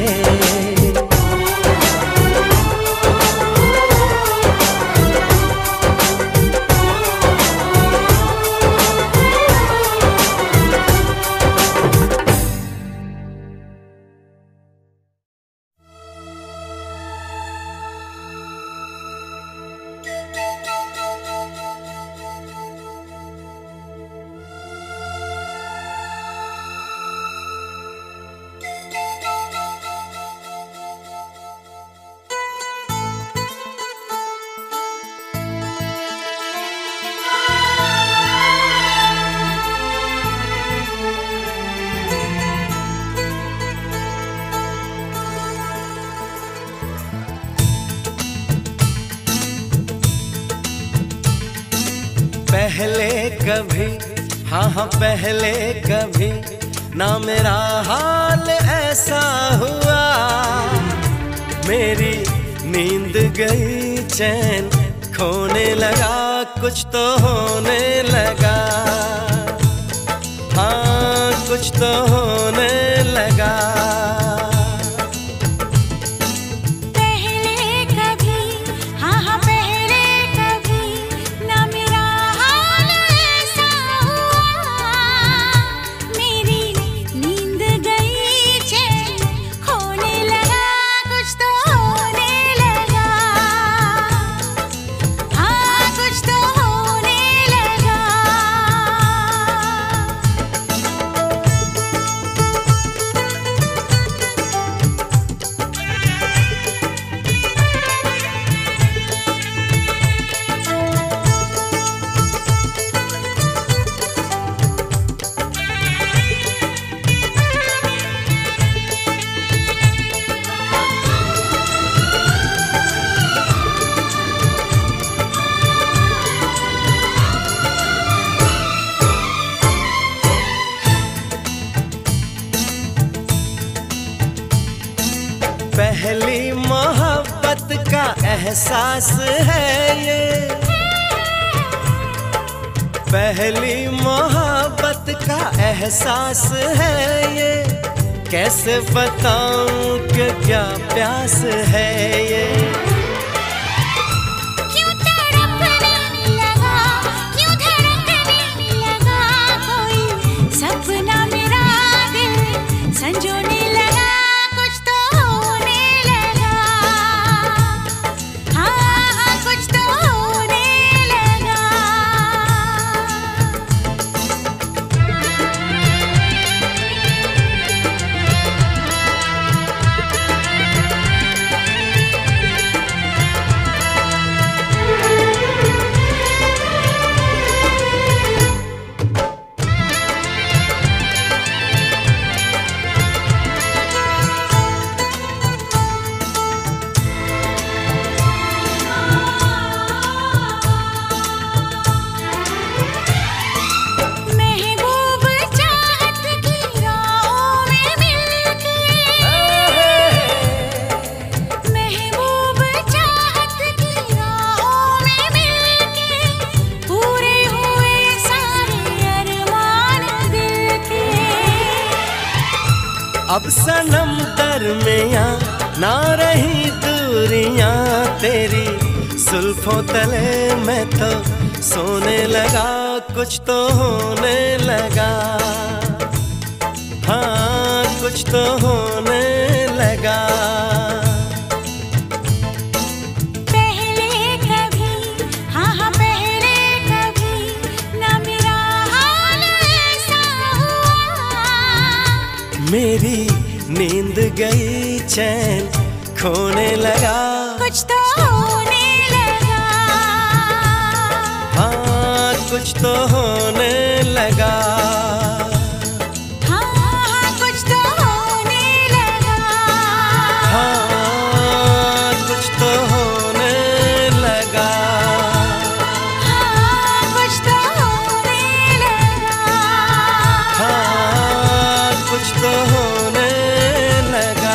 पहले कभी, हाँ हाँ पहले कभी ना मेरा हाल ऐसा हुआ, मेरी नींद गई चैन खोने लगा, कुछ तो होने लगा, हाँ कुछ तो होने लगा। एहसास है ये, पहली मोहब्बत का एहसास है ये। कैसे बताऊं कि क्या प्यास है ये। क्यों तड़पने लगा, क्यों धड़कने लगा, कोई सपना मेरा दिल संजोने लगा। कुछ तो होने लगा, हाँ हाँ कुछ तो होने लगा। महबूब चाहत की राहों में मिलके, महबूब चाहत की राहों में मिलके, पूरे हुए सारे अरमान दिल के। अब सनम दरमियां ना रही दूरियां तेरी, जुल्फों तले मैं तो सोने लगा। कुछ तो होने लगा, हाँ कुछ तो होने लगा। पहले कभी, हाँ हाँ पहले कभी ना मेरा हाल ऐसा हुआ। मेरी नींद गई, चैन खोने लगा। कुछ तो होने लगा, हाँ कुछ तो होने लगा। हाँ हाँ कुछ तो होने लगा, हाँ कुछ तो होने लगा। हाँ कुछ तो होने लगा। हाँ कुछ तो होने लगा।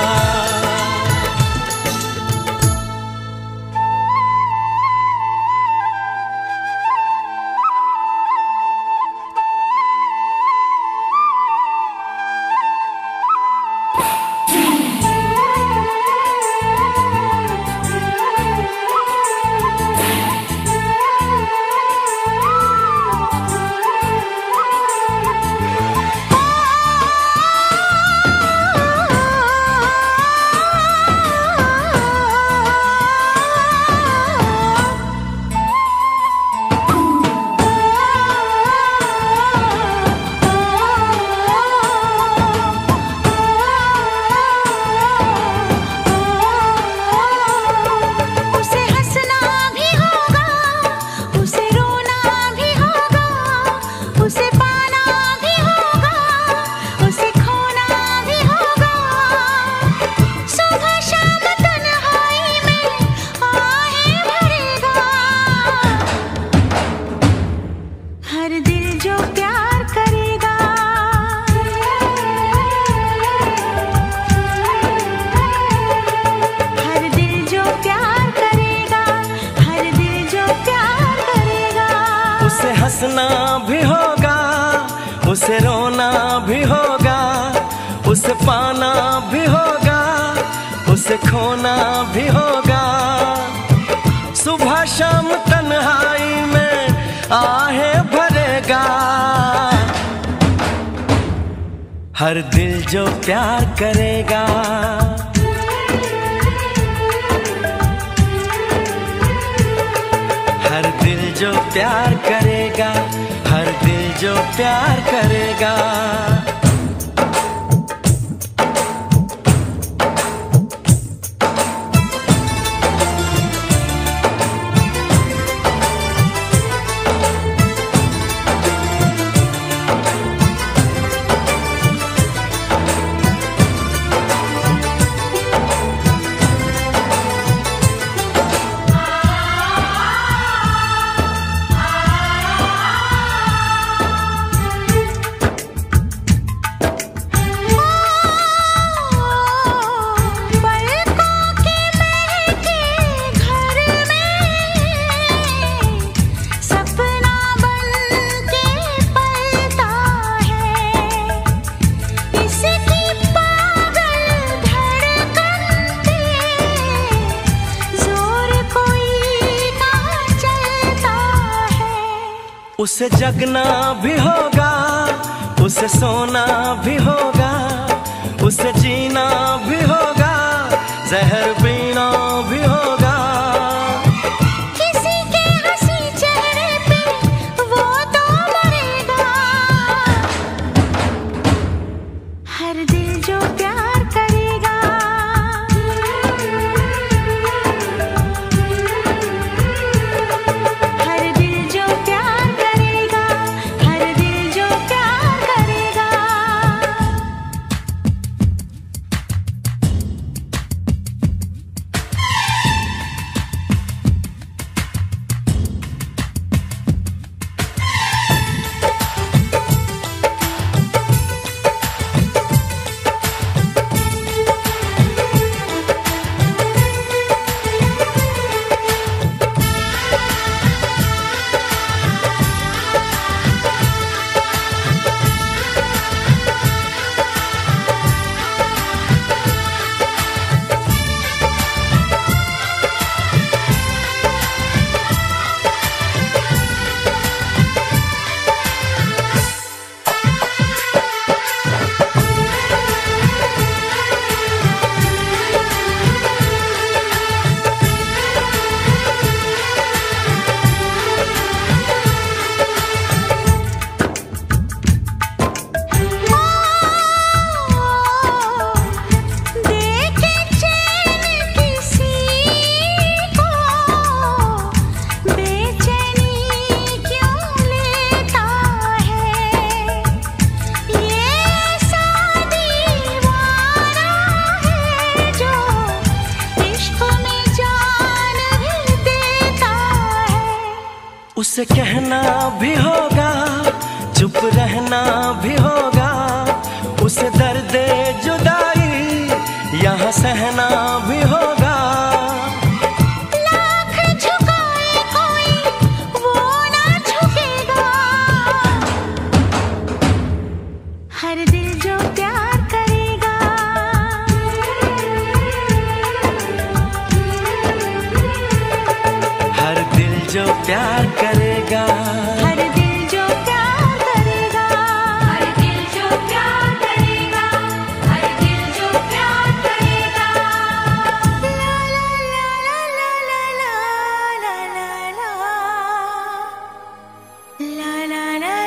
उसे हंसना भी होगा, उसे रोना भी होगा, उसे पाना भी होगा, उसे खोना भी होगा। सुबह शाम तन्हाई में आहें भरेगा। हर दिल जो प्यार करेगा, हर दिल जो प्यार करेगा, हर दिल जो प्यार करेगा। उसे हंसना भी होगा, उसे रोना भी होगा, उसे पाना भी होगा, उसे खोना भी होगा। सुबह शाम तन्हाई में आहें भरेगा। हर दिल जो प्यार करेगा, हर दिल जो प्यार करेगा, हर दिल जो प्यार करेगा। उसे जगना भी होगा, उसे सोना भी होगा, उसे जीना भी होगा, जहर पीना भी होगा। किसी के हंसी चेहरे पे वो तो मरेगा। हर दिल जो प्यार करेगा, हर दिल जो प्यार करेगा, हर दिल जो प्यार करेगा। देखे चैन किसी को, बेचैनी क्यों लेता है? ये ऐसा दीवाना है जो इश्क में जान भी देता है। उसे कहना भी होगा, चुप रहना भी होगा, उसे दर्द जुदाई यहाँ सहना भी होगा। लाख झुकाए कोई वो ना झुकेगा। हर दिल जो प्यार करेगा, हर दिल जो प्यार करेगा, हर दिल जो प्यार करेगा, हर दिल जो प्यार करेगा, हर दिल जो प्यार करेगा। ला ला ला ला ला ला ला ला ला ला ला ला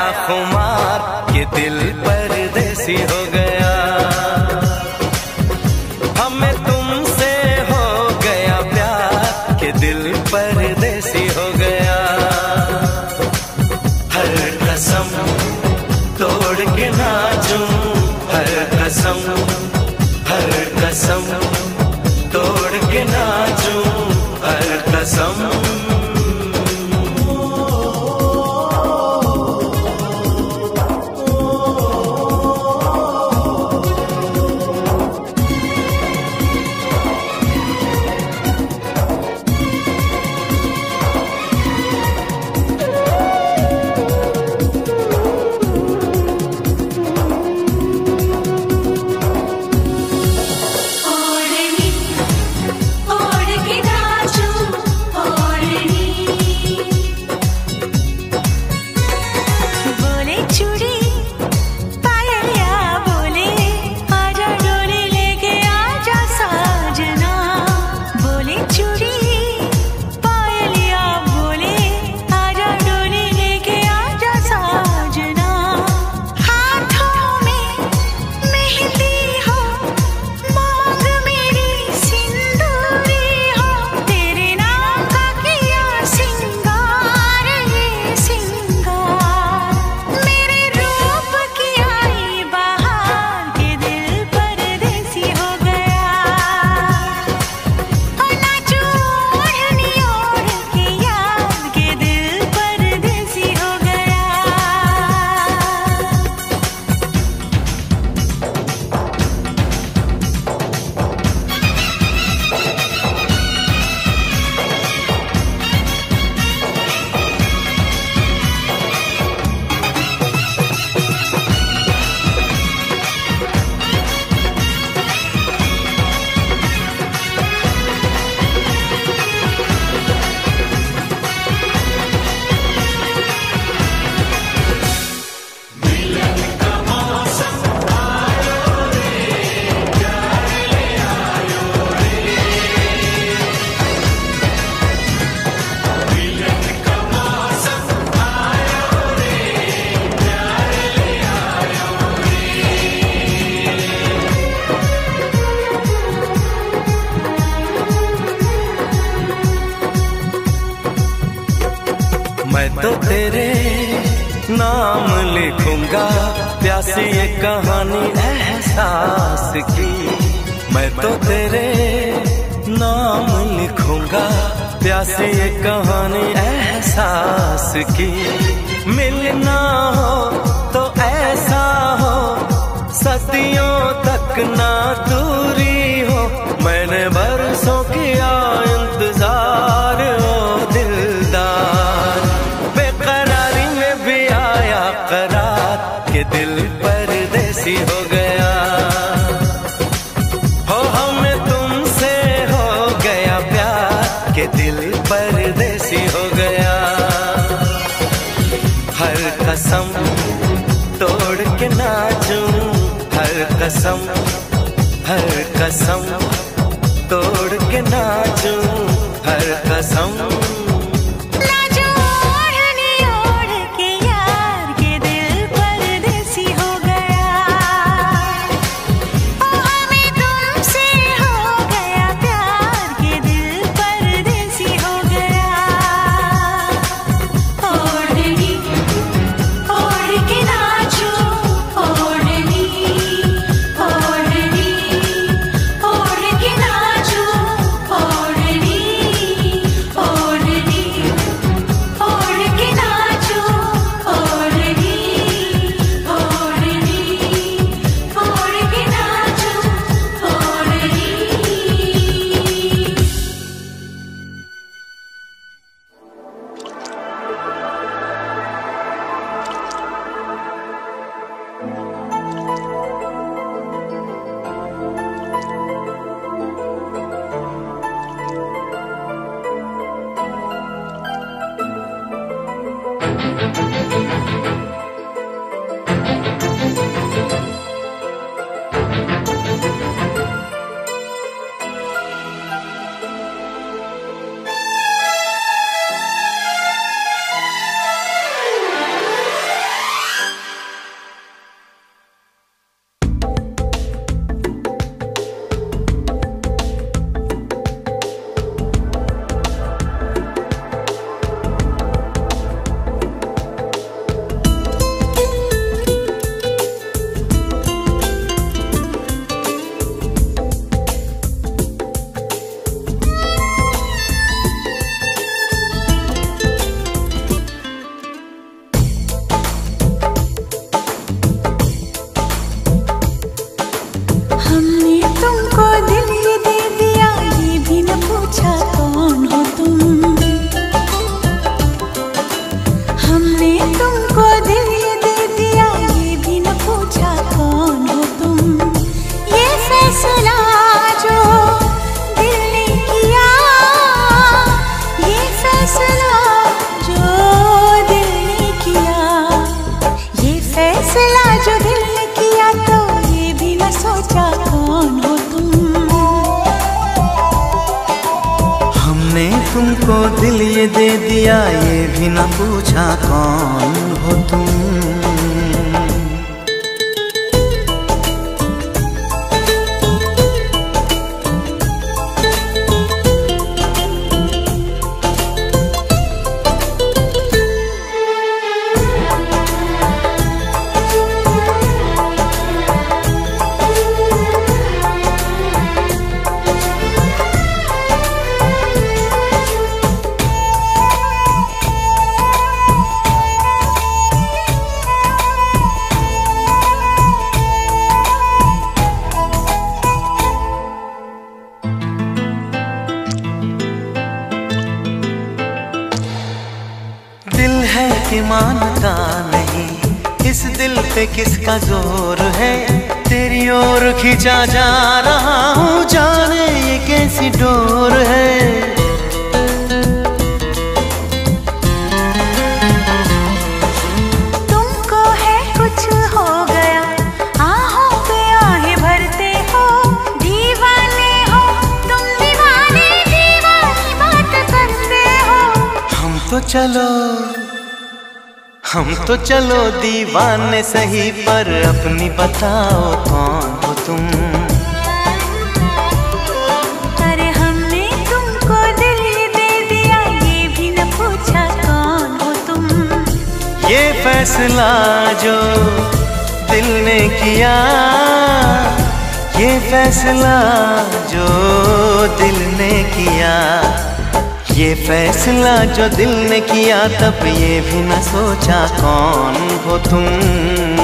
खुमार कि दिल परदेसी हो गया। हमें तुमसे हो गया प्यार कि दिल परदेसी हो गया। हर कसम तोड़ के नाचूं, हर कसम हर कसम तोड़ के नाचूं, हर कसम। मैं तो तेरे नाम लिखूंगा प्यासी ये कहानी एहसास की। मैं तो तेरे नाम लिखूंगा प्यासी ये कहानी एहसास की। मिलना हो तो ऐसा हो सदियों तक ना दूरी हो। मैंने बरसों किया इंतजार ओ दिलदार, बेकरारी में भी आया करार कि दिल परदेसी हो गया। हो हमें तुमसे हो गया प्यार कि दिल परदेसी हो गया। हर कसम तोड़ के नाचूं, हर कसम हर कसम तोड़ के नाचूं, हर कसम। Oh तुमको दिल ये दे दिया, ये भी न पूछा कौन हो तुम। दिल है कि मानता नहीं, इस दिल पे किसका जोर है। तेरी ओर खींचा जा रहा हूँ, जाने ये कैसी डोर है। तुमको है कुछ हो गया, आहों पे आहें भरते हो। दीवाने हो तुम, दीवाने दीवानी बात करते हो। हम तो चलो हम तो चलो दीवाने सही, पर अपनी बताओ कौन हो तुम। अरे हमने तुमको दिल दे दिया, ये भी न पूछा कौन हो तुम। ये फैसला जो दिल ने किया, ये फैसला जो दिल ने किया, ये फैसला जो दिल ने किया, तब ये भी न सोचा कौन हो तुम।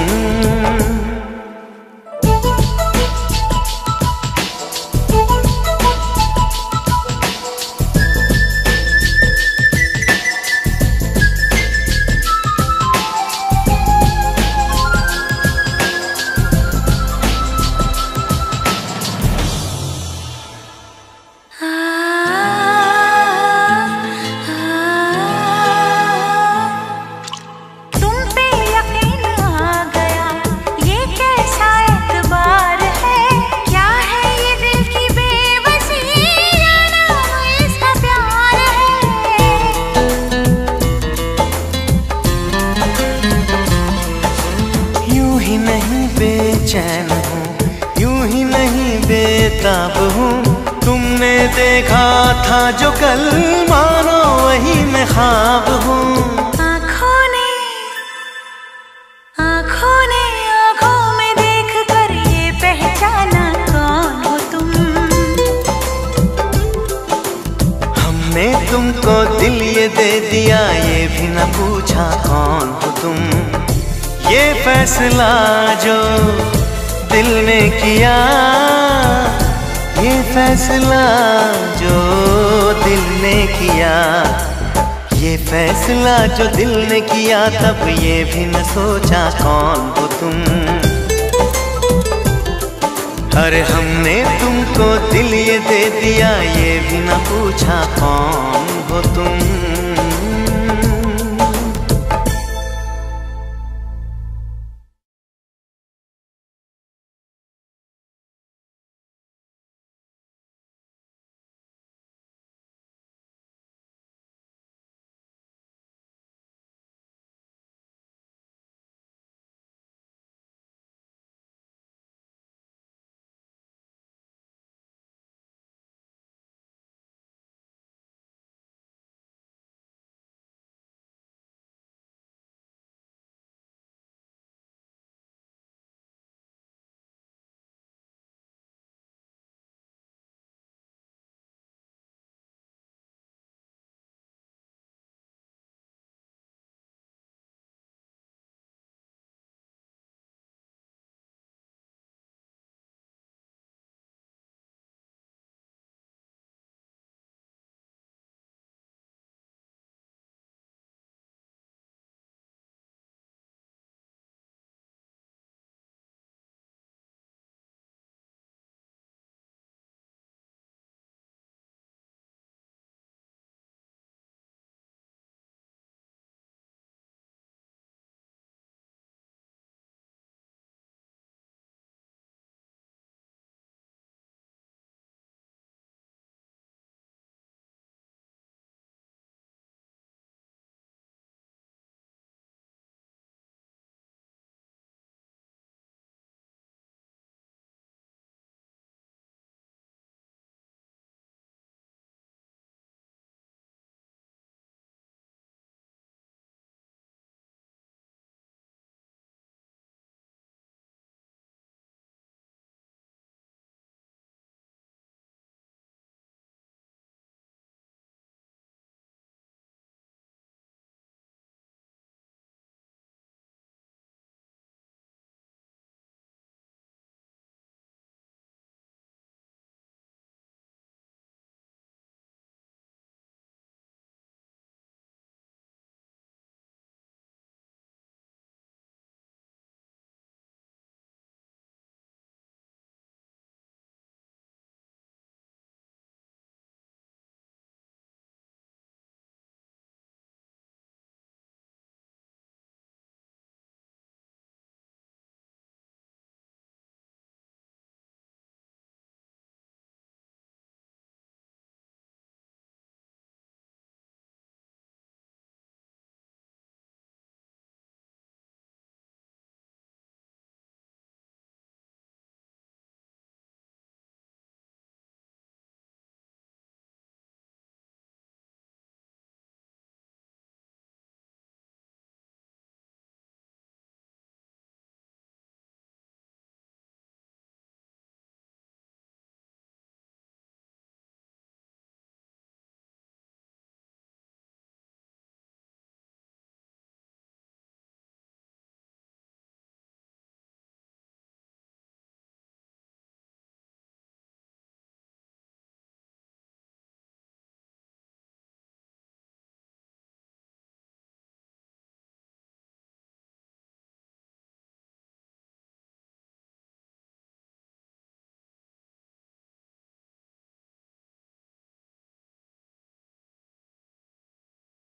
चैन हूँ, यूं ही नहीं बेताब हूँ। तुमने देखा था जो कल, मानो वही मैं ख्वाब हूँ। आँखों ने आँखों ने आँखों में देख कर ये पहचाना कौन हो तुम। हमने तुमको दिल ये दे दिया, ये भी न पूछा कौन हो तुम। ये फैसला जो दिल ने किया, ये फैसला जो दिल ने किया, ये फैसला जो दिल ने किया, तब ये भी न सोचा कौन हो तुम। अरे हमने तुमको दिल ये दे दिया, ये भी न पूछा कौन हो तुम।